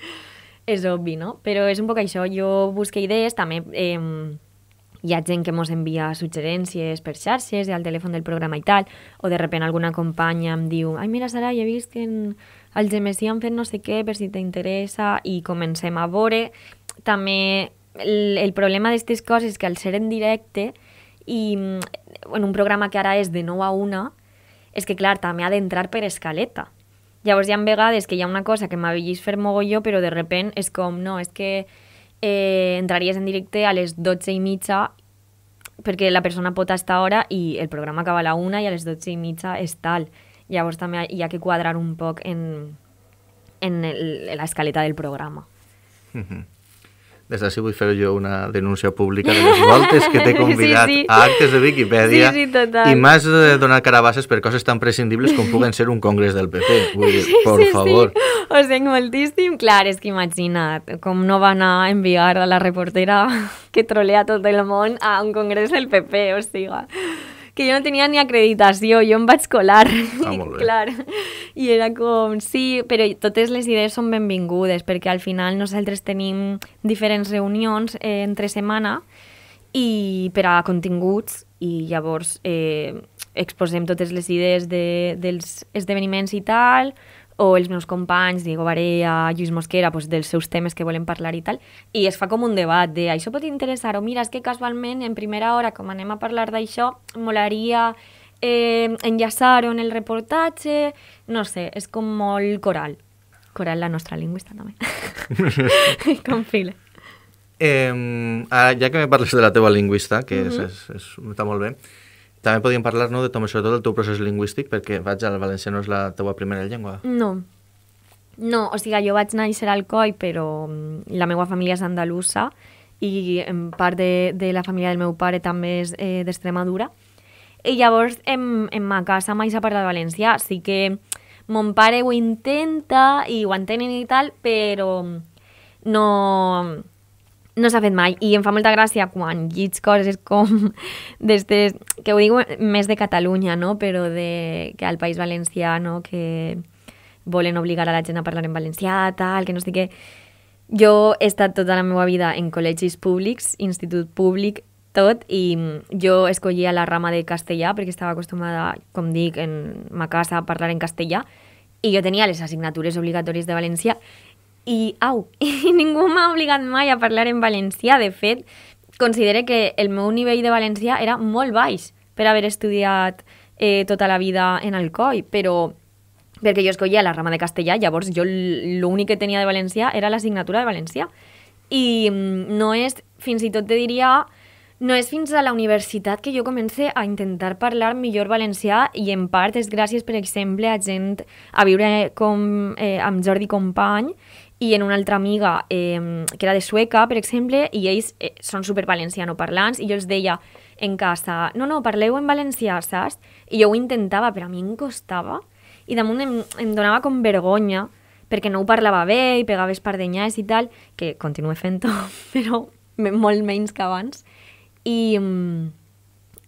[SPEAKER 4] és obvi, no? Però és un poc això, jo busco idees, també eh, hi ha gent que mos envia suggerències per xarxes, al telèfon del programa i tal, o de repente alguna companya em diu ai, mira, Sara, ja he vist que en al Gemesí han fet no sé què, per si t'interessa, i comencem a veure. També el, el problema d'aquestes coses és que al ser en directe i en un programa que ara és de nou a una, és que, clar, també ha d'entrar per escaleta. Llavors hi ha vegades que hi ha una cosa que m'avellis fer mogolló, però de repent és com, no, és que eh, entraries en directe a les dotze i mitja perquè la persona pot estar a hora i el programa acaba a la una i a les dotze i mitja és tal. Llavors també hi ha que quadrar un poc en, en l'escaleta del programa.
[SPEAKER 3] Mm-hmm. Des d'ací vull fer jo una denúncia pública de les voltes que t'he convidat sí, sí. a actes de Viquipèdia
[SPEAKER 4] sí, sí,
[SPEAKER 3] i m'has de donar carabasses per coses tan prescindibles com puguen ser un congrés del P P. Vull dir,
[SPEAKER 4] sí,
[SPEAKER 3] por
[SPEAKER 4] sí,
[SPEAKER 3] favor.
[SPEAKER 4] Sí. Ho sent moltíssim. Clar, és que imagina't com no van a enviar a la reportera que trolea tot el món a un congrés del P P, o sigui... que jo no tenia ni acreditació, jo em vaig colar.
[SPEAKER 3] Ah, molt bé.
[SPEAKER 4] Clar. I era com, sí, però totes les idees són benvingudes, perquè al final nosaltres tenim diferents reunions eh, entre setmana i per a continguts, i llavors eh, exposem totes les idees de, dels esdeveniments i tal, o els meus companys, Diego Barea, Lluís Mosquera, pues, dels seus temes que volen parlar i tal, i es fa com un debat de això pot interessar, o mira, és que casualment en primera hora, com anem a parlar d'això, molaria eh, enllaçar-ho en el reportatge, no sé, és com molt coral. Coral, la nostra lingüista, també. Com fila.
[SPEAKER 3] Eh, ara, ja que me parles de la teva lingüista, que uh-huh. és, és, és, està molt bé, també podríem parlar, no, de tot, sobretot del teu procés lingüístic, perquè vaig al valencià no és la teua primera llengua.
[SPEAKER 4] No. No, o sigui, jo vaig néixer al Coi, però la meva família és andalusa i en part de, de la família del meu pare també és eh, d'Extremadura. I llavors, en, en ma casa mai s'ha parlat valencià. Sí que mon pare ho intenta i ho entenen i tal, però no... no s'ha fet mai, i em fa molta gràcia quan llits coses com d'estes, que ho dic més de Catalunya, no? Però de, que al País Valencià, no? Que volen obligar a la gent a parlar en valencià, tal, que no sé què. Jo he estat tota la meva vida en col·legis públics, institut públic, tot, i jo escollia la rama de castellà perquè estava acostumada, com dic, en ma casa a parlar en castellà, i jo tenia les assignatures obligatòries de valencià, i au, i ningú m'ha obligat mai a parlar en valencià. De fet, considero que el meu nivell de valencià era molt baix per haver estudiat eh, tota la vida en Alcoi, però perquè jo escollia la rama de castellà, llavors jo l'únic que tenia de valencià era l'assignatura de valencià. I no és, fins i tot te diria, no és fins a la universitat que jo comence a intentar parlar millor valencià, i en part és gràcies, per exemple, a gent, a viure com, eh, amb Jordi Company, i en una altra amiga eh, que era de Sueca, per exemple, i ells eh, són supervalencianoparlants, i jo els deia en casa, no, no, parleu en valencià, saps? I jo ho intentava, però a mi em costava, i damunt em, em donava com vergonya, perquè no ho parlava bé, i pegava espardenyades i tal, que continuo fent-ho, però molt menys que abans. I,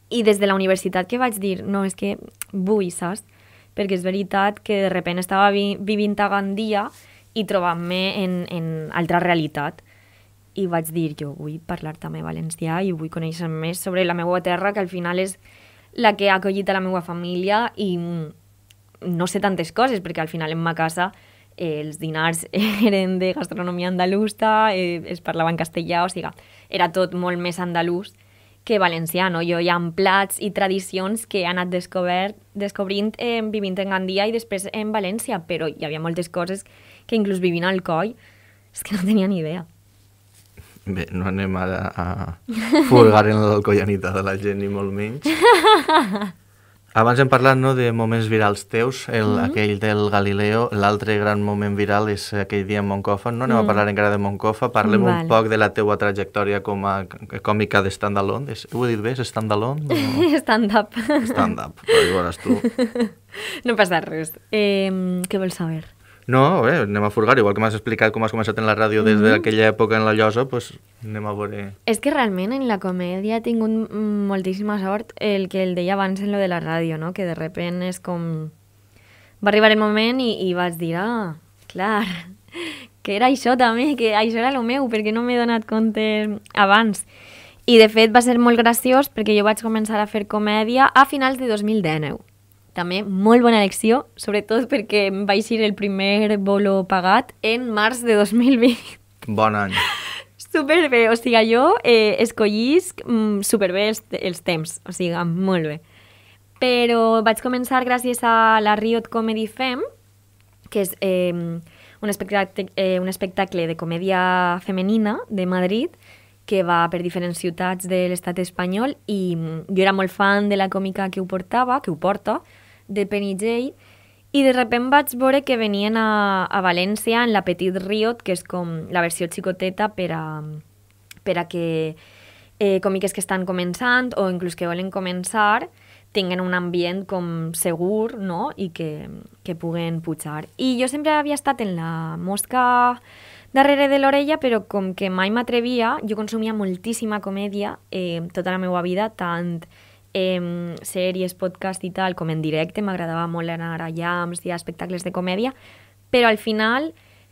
[SPEAKER 4] I des de la universitat que vaig dir, no, és que vull, saps? Perquè és veritat que de repente estava vi vivint a Gandia i trobant-me en, en altra realitat. I vaig dir, jo vull parlar també valencià i vull conèixer més sobre la meva terra, que al final és la que ha acollit a la meva família, i no sé tantes coses, perquè al final en ma casa eh, els dinars eren de gastronomia andalusa, eh, es parlava en castellà, o sigui, era tot molt més andalús que valencià, no? Jo hi ha plats i tradicions que he anat descobert, descobrint eh, vivint en Gandia i després en València, però hi havia moltes coses que inclús vivint al Coll és que no tenia ni idea.
[SPEAKER 3] Bé, no anem ara a furgar en l'alcoianitat de la gent, ni molt menys. Abans hem parlat, no, de moments virals teus, el, mm-hmm. aquell del Galileo, l'altre gran moment viral és aquell dia en Moncofa. No anem mm. a parlar encara de Moncofa, parlem vale. un poc de la teua trajectòria com a còmica de stand-alone. Ho he dit bé, és stand-alone?
[SPEAKER 4] No? Stand-up.
[SPEAKER 3] Stand-up, però ho veuràs tu.
[SPEAKER 4] No passa res. Eh, què vols saber?
[SPEAKER 3] No, bé, anem a furgar. Igual que m'has explicat com has començat en la ràdio des mm-hmm. d'aquella època en la Llosa, doncs anem a veure...
[SPEAKER 4] És que realment en la comèdia he tingut moltíssima sort, el que el deia abans en lo de la ràdio, no? Que de repente és com... Va arribar el moment i, i vaig dir, ah, clar, que era això també, que això era el meu, perquè no m'he donat compte abans. I de fet va ser molt graciós perquè jo vaig començar a fer comèdia a finals de dos mil dinou. També molt bona elecció, sobretot perquè em vaig ir el primer bolo pagat en març de dos mil vint.
[SPEAKER 3] Bon any.
[SPEAKER 4] Superbé, o sigui, jo eh, escollisc mm, superbé els, els temps, o sigui, molt bé. Però vaig començar gràcies a la Riot Comedy Fem, que és eh, un, espectacle, eh, un espectacle de comèdia femenina de Madrid, que va per diferents ciutats de l'estat espanyol, i jo era molt fan de la còmica que ho portava, que ho porta, de Penny Jay, i de repente vaig veure que venien a, a València en la Petit Riot, que és com la versió xicoteta per a, per a que eh, còmiques que estan començant o inclús que volen començar tinguen un ambient com segur, no? I que, que puguen pujar. I jo sempre havia estat en la mosca darrere de l'orella, però com que mai m'atrevia, jo consumia moltíssima comèdia eh, tota la meva vida, tant eh, sèries, podcast i tal, com en directe. M'agradava molt anar a jams i a espectacles de comèdia, però al final,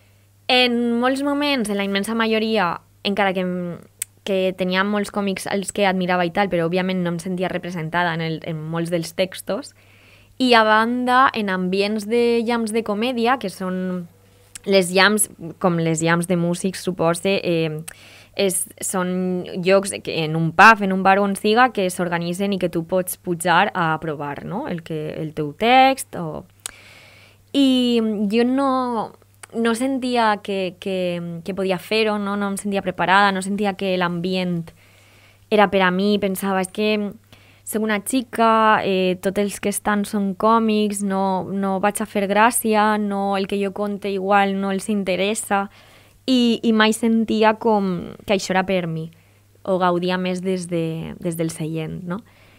[SPEAKER 4] en molts moments, en la immensa majoria, encara que, que tenia molts còmics als que admirava i tal, però òbviament no em sentia representada en, el, en molts dels textos, i a banda, en ambients de jams de comèdia, que són les jams, com les jams de músics, supose, eh, és, són llocs que en un pub, en un bar on siga, que s'organitzen i que tu pots pujar a provar, no? El, que, el teu text. O... I jo no, no sentia que, que, que podia fer-ho, no? No em sentia preparada, no sentia que l'ambient era per a mi. Pensava, és que soc una xica, eh, tots els que estan són còmics, no, no vaig a fer gràcia, no, el que jo conte igual no els interessa, i, i mai sentia com que això era per mi, o gaudia més des, de, des del seient, no?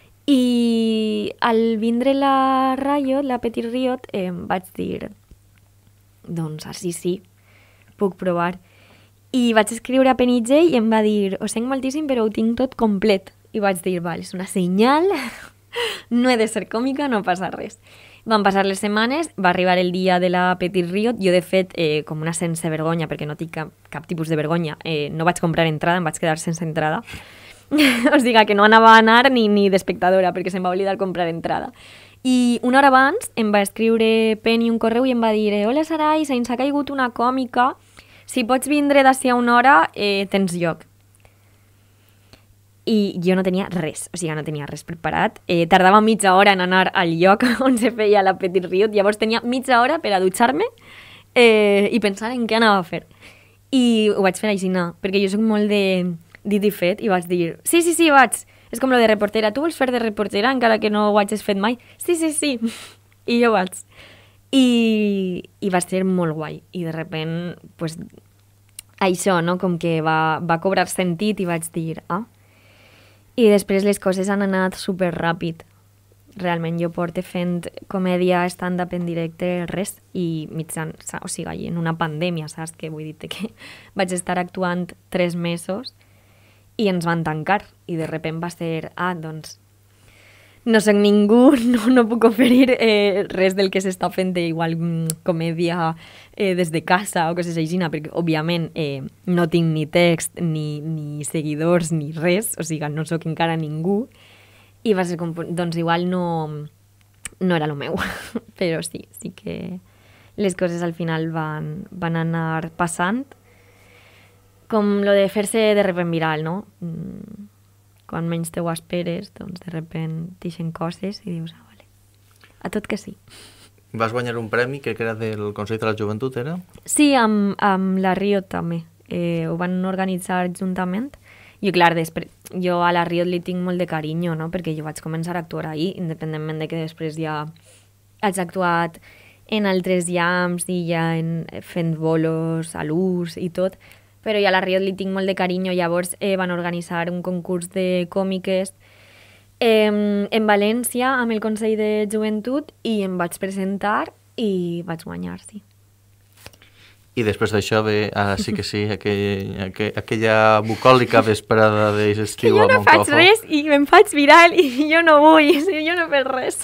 [SPEAKER 4] I al vindre la Riot, la Petit Riot, eh, vaig dir, doncs així sí, puc provar. I vaig escriure a Penny Jay i em va dir, ho sent moltíssim però ho tinc tot complet. I vaig dir, val, és una senyal, no he de ser còmica, no passa res. Van passar les setmanes, va arribar el dia de la Petit Riot, jo de fet, eh, com una sense vergonya, perquè no tinc cap, cap tipus de vergonya, eh, no vaig comprar entrada, em vaig quedar sense entrada. O sigui que no anava a anar ni, ni d'espectadora, perquè se'm va oblidar comprar entrada. I una hora abans em va escriure Penny un correu i em va dir, hola Sarai, se'ns ha caigut una còmica, si pots vindre d'ací a una hora, eh, tens lloc. I jo no tenia res, o sigui, no tenia res preparat. Eh, tardava mitja hora en anar al lloc on se feia la Petit Riot, llavors tenia mitja hora per a dutxar-me eh, i pensar en què anava a fer. I ho vaig fer així, no, perquè jo soc molt de dit i fet, i vaig dir, sí, sí, sí, vaig. És com lo de reportera, tu vols fer de reportera encara que no ho hagis fet mai? Sí, sí, sí. I jo vaig. I, i va ser molt guai. I de repente, pues, això, no? Com que va, va cobrar sentit i vaig dir, ah, i després les coses han anat super ràpid. Realment jo porto fent comèdia stand-up en directe res, i mitjan, o sigui, en una pandèmia, saps? Que vull dir que vaig estar actuant tres mesos i ens van tancar, i de repente va ser, ah, doncs, no soc ningú, no, no puc oferir eh, res del que s'està fent d'igual mm, comèdia eh, des de casa o coses així, perquè òbviament eh, no tinc ni text, ni, ni seguidors, ni res, o sigui, no sóc encara ningú, i va ser com, doncs igual no, no era el meu, però sí, sí que les coses al final van, van anar passant, com lo de fer-se de repent viral, no? Mm. Quan menys te ho esperes, doncs de repent t'ixen coses i dius, ah, vale, a tot que sí.
[SPEAKER 3] Vas guanyar un premi, crec que era del Consell de la Joventut, era?
[SPEAKER 4] Sí, amb, amb la Riot també. Eh, ho van organitzar juntament. I clar, després, jo a la Riot li tinc molt de carinyo, no? Perquè jo vaig començar a actuar ahir, independentment de que després ja has actuat en altres jams i ja en, fent bolos a l'ús i tot, però ja a la Riot li tinc molt de carinyo. Llavors eh, van organitzar un concurs de còmiques eh, en València amb el Consell de Joventut i em vaig presentar i vaig guanyar, sí.
[SPEAKER 3] I després d'això ve, ah, sí que sí, aquell, aquell, aquella bucòlica vesprada d'estiu
[SPEAKER 4] a Moncofa. Que jo no faig res i me'n faig viral i jo no vull, jo no faig res.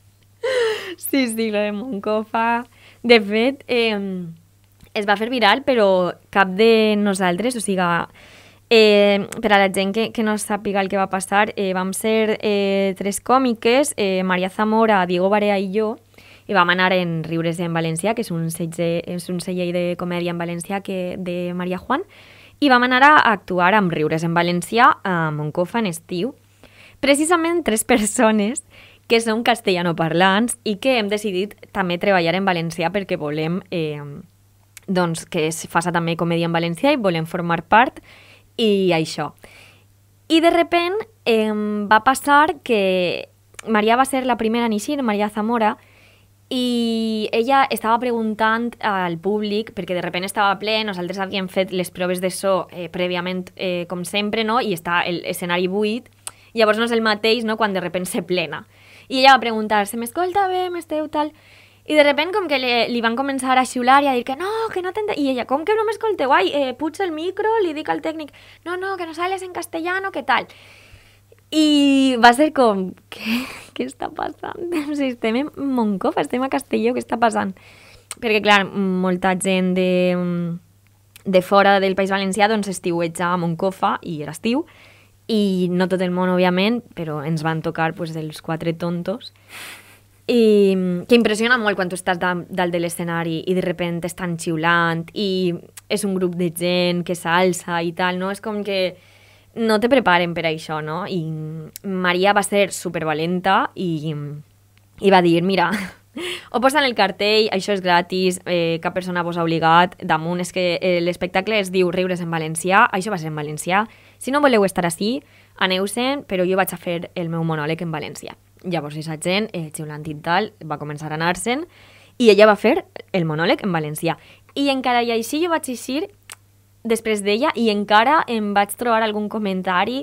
[SPEAKER 4] Sí, sí, lo de Moncofa. De fet, eh, es va fer viral, però cap de nosaltres, o sigui, eh, per a la gent que, que no sàpiga el que va passar, eh, vam ser eh, tres còmiques, eh, Maria Zamora, Diego Barea i jo, i vam anar en Riures en Valencià, que és un, setge, és un celler de comèdia en valencià que, de Maria Juan, i vam anar a actuar amb Riures en Valencià a Moncofa en estiu. Precisament tres persones que som castellanoparlants i que hem decidit també treballar en valencià perquè volem eh, doncs, que es faça també comèdia en valencià i volem formar part i això. I de repent eh, va passar que Maria va ser la primera en eixir, Maria Zamora, i ella estava preguntant al públic, perquè de repent estava ple, nosaltres havíem fet les proves de so eh, prèviament, eh, com sempre, no? I està l'escenari buit, llavors no és el mateix, no?, quan de repent se plena. I ella va preguntar, se m'escolta bé, m'esteu tal... I de repent com que li, li van començar a xiular i a dir que no, que no t'entén... I ella, com que no m'escolteu? Ai, eh, puig el micro, li dic al tècnic, no, no, que no sales en castellano, què tal? I va ser com, què, què està passant? O sigui, estem en Moncofa, estem a Castelló, què està passant? Perquè, clar, molta gent de, de fora del País Valencià doncs estiuetja a Moncofa i era estiu, i no tot el món, òbviament, però ens van tocar pues, els quatre tontos. I que impressiona molt quan tu estàs dalt de l'escenari i de repent estan xiulant i és un grup de gent que s'alça i tal, no? És com que no te preparen per això, no? I Maria va ser supervalenta i, i va dir, mira, o posen el cartell, això és gratis, eh, cap persona vos ha obligat, damunt és que eh, l'espectacle es diu Riures en Valencià, això va ser en valencià, si no voleu estar ací, aneu-se'n, però jo vaig a fer el meu monòleg en valencià. Llavors aquesta gent, eh, xiulant i tal, va començar a anar-se'n i ella va fer el monòleg en valencià. I encara i així jo vaig eixir després d'ella i encara em vaig trobar algun comentari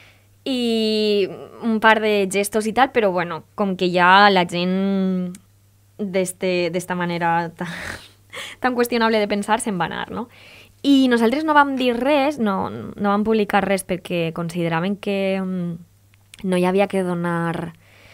[SPEAKER 4] i un par de gestos i tal, però bueno, com que ja la gent d'esta manera tan, tan qüestionable de pensar se'n va anar, no? I nosaltres no vam dir res, no, no vam publicar res perquè consideraven que um, no hi havia que donar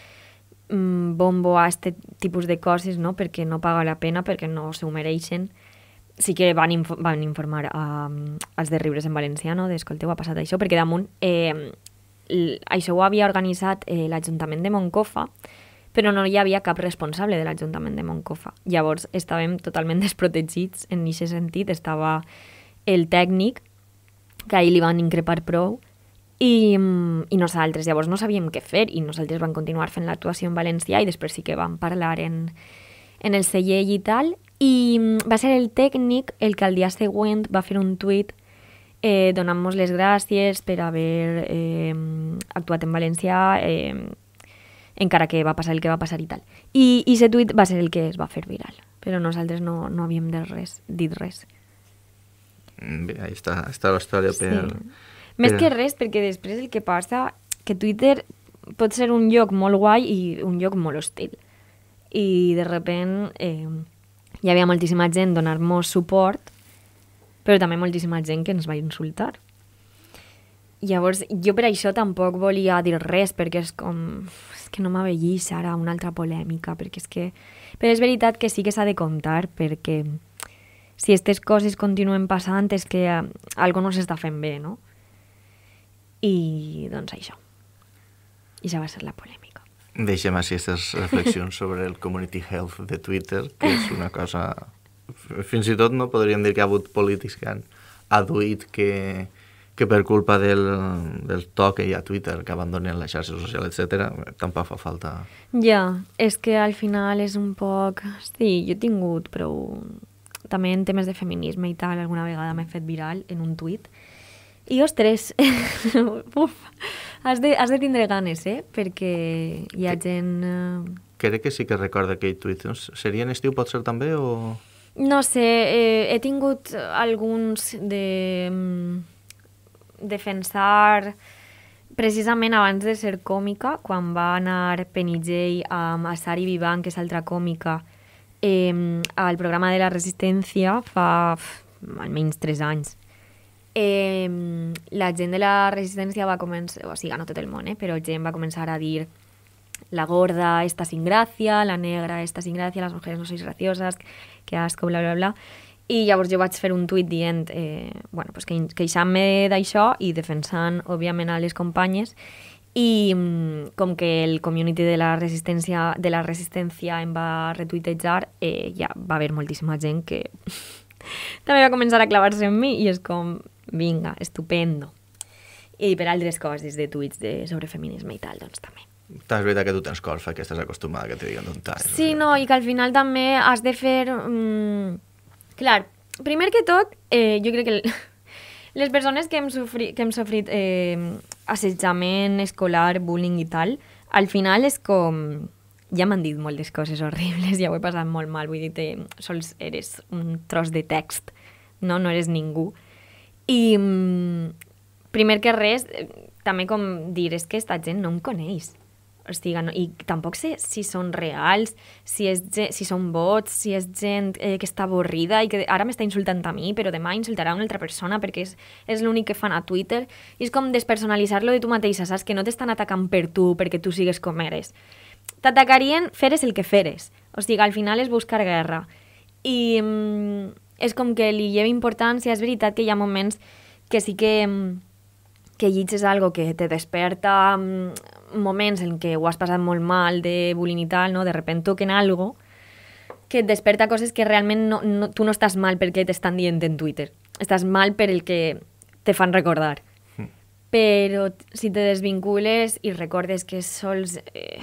[SPEAKER 4] um, bombo a aquest tipus de coses, no? Perquè no paga la pena, perquè no s'ho mereixen. Sí que van, inf van informar a, als de Riures en Valencià, no? D'escolteu, ha passat això, perquè damunt eh, això ho havia organitzat eh, l'Ajuntament de Moncofa, però no hi havia cap responsable de l'Ajuntament de Moncofa. Llavors estàvem totalment desprotegits en aquest sentit, estava el tècnic, que ahir li van increpar prou, i, i nosaltres llavors no sabíem què fer, i nosaltres vam continuar fent l'actuació en valencià, i després sí que vam parlar en, en el celler i tal, i va ser el tècnic el que al dia següent va fer un tuit eh, donant-nos les gràcies per haver eh, actuat en valencià, eh, encara que va passar el que va passar i tal. I aquest tuit va ser el que es va fer viral, però nosaltres no, no havíem de res, dit res.
[SPEAKER 3] Bé, ahí està, està la història per...
[SPEAKER 4] Sí. Més per... que res, perquè després el que passa, que Twitter pot ser un lloc molt guai i un lloc molt hostil. I de repent eh, hi havia moltíssima gent donar-nos suport, però també moltíssima gent que ens va insultar. llavors, jo per això tampoc volia dir res, perquè és com... És que no m'avellís ara una altra polèmica, perquè és que... Però és veritat que sí que s'ha de comptar, perquè si aquestes coses continuen passant és que eh, algo no s'està fent bé, no? I, doncs, això. I ja va ser la polèmica.
[SPEAKER 3] Deixem així aquestes reflexions sobre el Community Health de Twitter, que és una cosa... Fins i tot no podríem dir que hi ha hagut polítics que han aduït que, que per culpa del, del to que hi ha a Twitter, que abandonen la xarxa social, etcètera, tampoc fa falta...
[SPEAKER 4] Ja, és que al final és un poc... Sí, jo he tingut prou... També en temes de feminisme i tal, alguna vegada m'he fet viral en un tuit. I, ostres, uf, has de, has de tindre ganes, eh? Perquè hi ha gent... Eh...
[SPEAKER 3] Crec que sí que recorda aquell tuit. Seria en estiu, pot ser també, o...?
[SPEAKER 4] No sé, eh, he tingut alguns de mm, defensar precisament abans de ser còmica, quan va anar Penijay amb Asari Vivan, que és altra còmica, eh, al programa de la Resistència fa f, almenys tres anys. Eh, la gent de la Resistència va començar, o sigui, no tot el món, eh, però gent va començar a dir la gorda está sin gracia, la negra está sin gracia, las mujeres no sois graciosas, que asco, bla, bla, bla. I llavors jo vaig fer un tuit dient eh, bueno, pues que queixant-me d'això i defensant, òbviament, a les companyes. I mm, com que el community de la resistència, de la resistència em va retuitejar, eh, ja va haver moltíssima gent que també va començar a clavar-se en mi i és com, vinga, estupendo. I per altres coses de tuits de, sobre feminisme i tal, doncs també.
[SPEAKER 3] És veritat que tu tens corfa, que estàs acostumada que te diguen d'on estàs.
[SPEAKER 4] Sí, no, i que al final també has de fer... Mm, clar, primer que tot, eh, jo crec que el, les persones que hem, sofri, que hem sofrit eh, assetjament escolar, bullying i tal, al final és com... Ja m'han dit moltes coses horribles, ja ho he passat molt mal, vull dir que sols eres un tros de text, no, no eres ningú. I mm, primer que res, també com dir, és que esta gent no em coneix. O sigui, no, i tampoc sé si són reals, si, és, si són bots, si és gent eh, que està avorrida i que ara m'està insultant a mi, però demà insultarà una altra persona perquè és, és l'únic que fan a Twitter. I és com despersonalitzar-lo de tu mateixa, saps? Que no t'estan atacant per tu, perquè tu sigues com eres. T'atacarien feres el que feres. O sigui, al final és buscar guerra. I mm, és com que li lleva importància. És veritat que hi ha moments que sí que... Mm, que llitges algo que te desperta moments en què ho has passat molt mal de bullying i tal, no? De repente toquen algo que et desperta coses que realment no, no, tu no estàs mal perquè t'estan dient en Twitter. Estàs mal per el que te fan recordar. Mm. Però si te desvincules i recordes que és sols eh,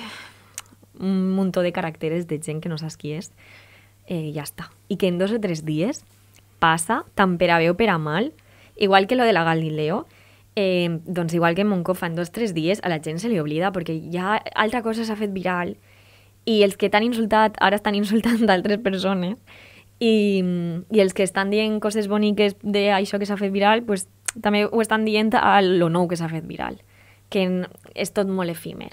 [SPEAKER 4] un muntó de caràcteres de gent que no saps qui és, eh, ja està. I que en dos o tres dies passa tant per a bé o per a mal, igual que lo de la Galileo. Eh, doncs igual que en Moncofa, en dos o tres dies a la gent se li oblida perquè ja altra cosa s'ha fet viral i els que t'han insultat ara estan insultant d'altres persones i, i els que estan dient coses boniques d'això que s'ha fet viral pues, també ho estan dient a lo nou que s'ha fet viral, que és tot molt efímer.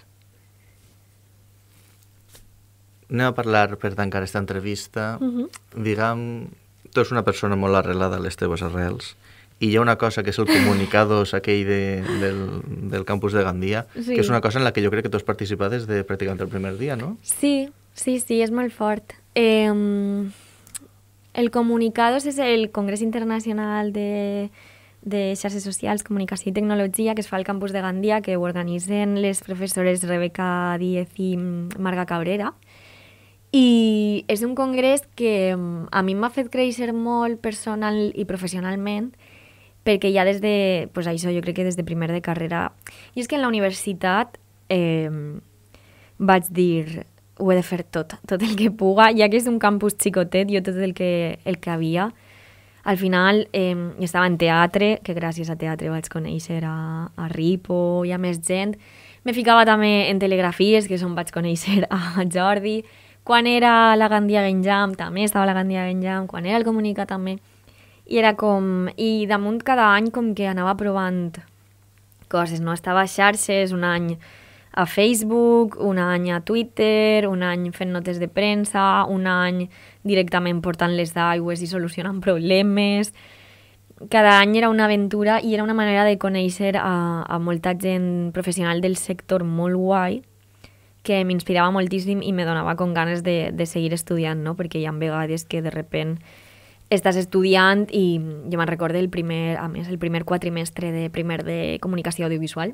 [SPEAKER 3] Anem a parlar per tancar aquesta entrevista. Uh-huh. Diguem, tu ets una persona molt arrelada a les teves arrels. I hi ha una cosa que és el comunicados aquell de, del, del campus de Gandia, sí. Que és una cosa en la que jo crec que tu has participat des de pràcticament el primer dia, no?
[SPEAKER 4] Sí, sí, sí, és molt fort. Eh, el comunicados és el Congrés Internacional de, de Xarxes Socials, Comunicació i Tecnologia que es fa al campus de Gandia, que ho organitzen les professores Rebeca Díez i Marga Cabrera. I és un congrés que a mi m'ha fet créixer molt personal i professionalment, perquè ja des de, pues això, jo crec que des de primer de carrera... I és que en la universitat eh, vaig dir, ho he de fer tot, tot el que puga, ja que és un campus xicotet, jo tot el que, el que havia. Al final, eh, jo estava en teatre, que gràcies a teatre vaig conèixer a, a Ripo i a més gent. Me ficava també en telegrafies, que és on vaig conèixer a Jordi. Quan era la Gandia Game Jam, també estava la Gandia Game Jam. Quan era el Comunica, també. I era com... I damunt cada any com que anava provant coses, no? Estava a xarxes, un any a Facebook, un any a Twitter, un any fent notes de premsa, un any directament portant les d'aigües i solucionant problemes. cada any era una aventura i era una manera de conèixer a, a molta gent professional del sector molt guai que m'inspirava moltíssim i me donava com ganes de, de seguir estudiant, no? Perquè hi ha vegades que de repent estàs estudiant i jo me'n recordo el primer, a més, el primer quatrimestre de primer de comunicació audiovisual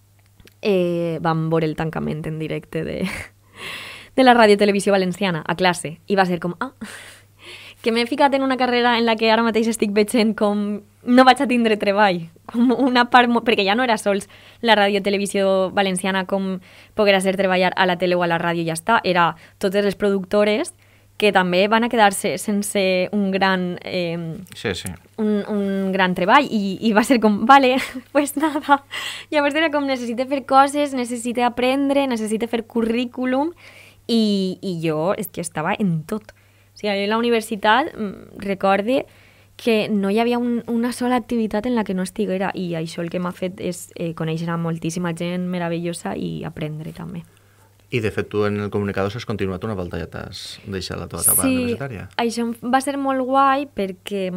[SPEAKER 4] eh, vam veure el tancament en directe de, de la Ràdio Televisió Valenciana a classe i va ser com, ah, que m'he ficat en una carrera en la que ara mateix estic veient com no vaig a tindre treball, com una part, perquè ja no era sols la Ràdio Televisió Valenciana com poguera ser treballar a la tele o a la ràdio i ja està, era totes les productores que també van a quedar-se sense un gran eh,
[SPEAKER 3] sí, sí.
[SPEAKER 4] Un, un gran treball i, i va ser com, vale, pues nada. Llavors era com, necessite fer coses, necessite aprendre, necessite fer currículum i, i jo és que estava en tot. O sigui, a la universitat recorde que no hi havia un, una sola activitat en la que no estiguera i això el que m'ha fet és eh, conèixer a moltíssima gent meravellosa i aprendre també.
[SPEAKER 3] I de fet tu en el comunicador has continuat una volta ja t'has deixat la teva etapa
[SPEAKER 4] sí,
[SPEAKER 3] universitària.
[SPEAKER 4] Sí, això va ser molt guai perquè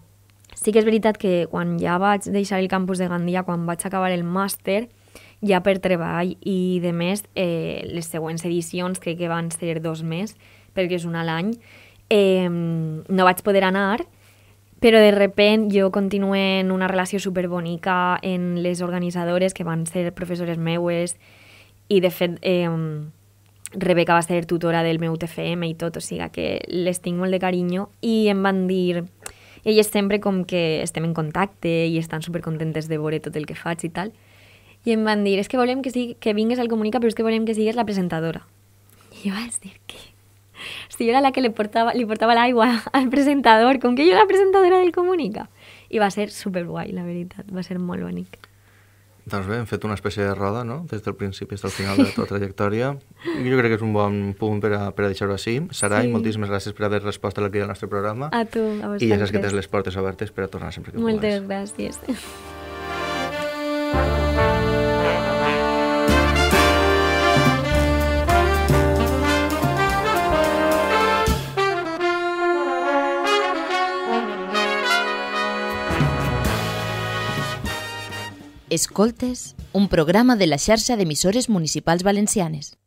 [SPEAKER 4] sí que és veritat que quan ja vaig deixar el campus de Gandia, quan vaig acabar el màster, ja per treball i de més, eh, les següents edicions crec que van ser dos més, perquè és una a l'any, eh, no vaig poder anar, però de repent jo continué en una relació superbonica en les organitzadores que van ser professores meues i de fet eh, Rebeca va ser tutora del meu T F M i tot, o sigui que les tinc molt de carinyo i em van dir, elles sempre com que estem en contacte i estan supercontentes de veure tot el que faig i tal, i em van dir, és que volem que, sigui, que vingues al Comunica però és que volem que sigues la presentadora. I jo vaig dir, què? Si jo era la que li portava, li portava l'aigua al presentador, com que jo era la presentadora del Comunica. I va ser superguai, la veritat, va ser molt bonic.
[SPEAKER 3] Doncs bé, hem fet una espècie de roda, no?, des del principi fins al final de la teva trajectòria. Jo crec que és un bon punt per a, per a deixar-ho així. Sarai, sí. Moltíssimes gràcies per haver respost a la crida del nostre programa.
[SPEAKER 4] A tu, a vosaltres.
[SPEAKER 3] I ja saps que tens les portes obertes per a tornar sempre que puguis.
[SPEAKER 4] Moltes gràcies.
[SPEAKER 6] Escoltes, un programa de la xarxa d'emissores municipals valencianes.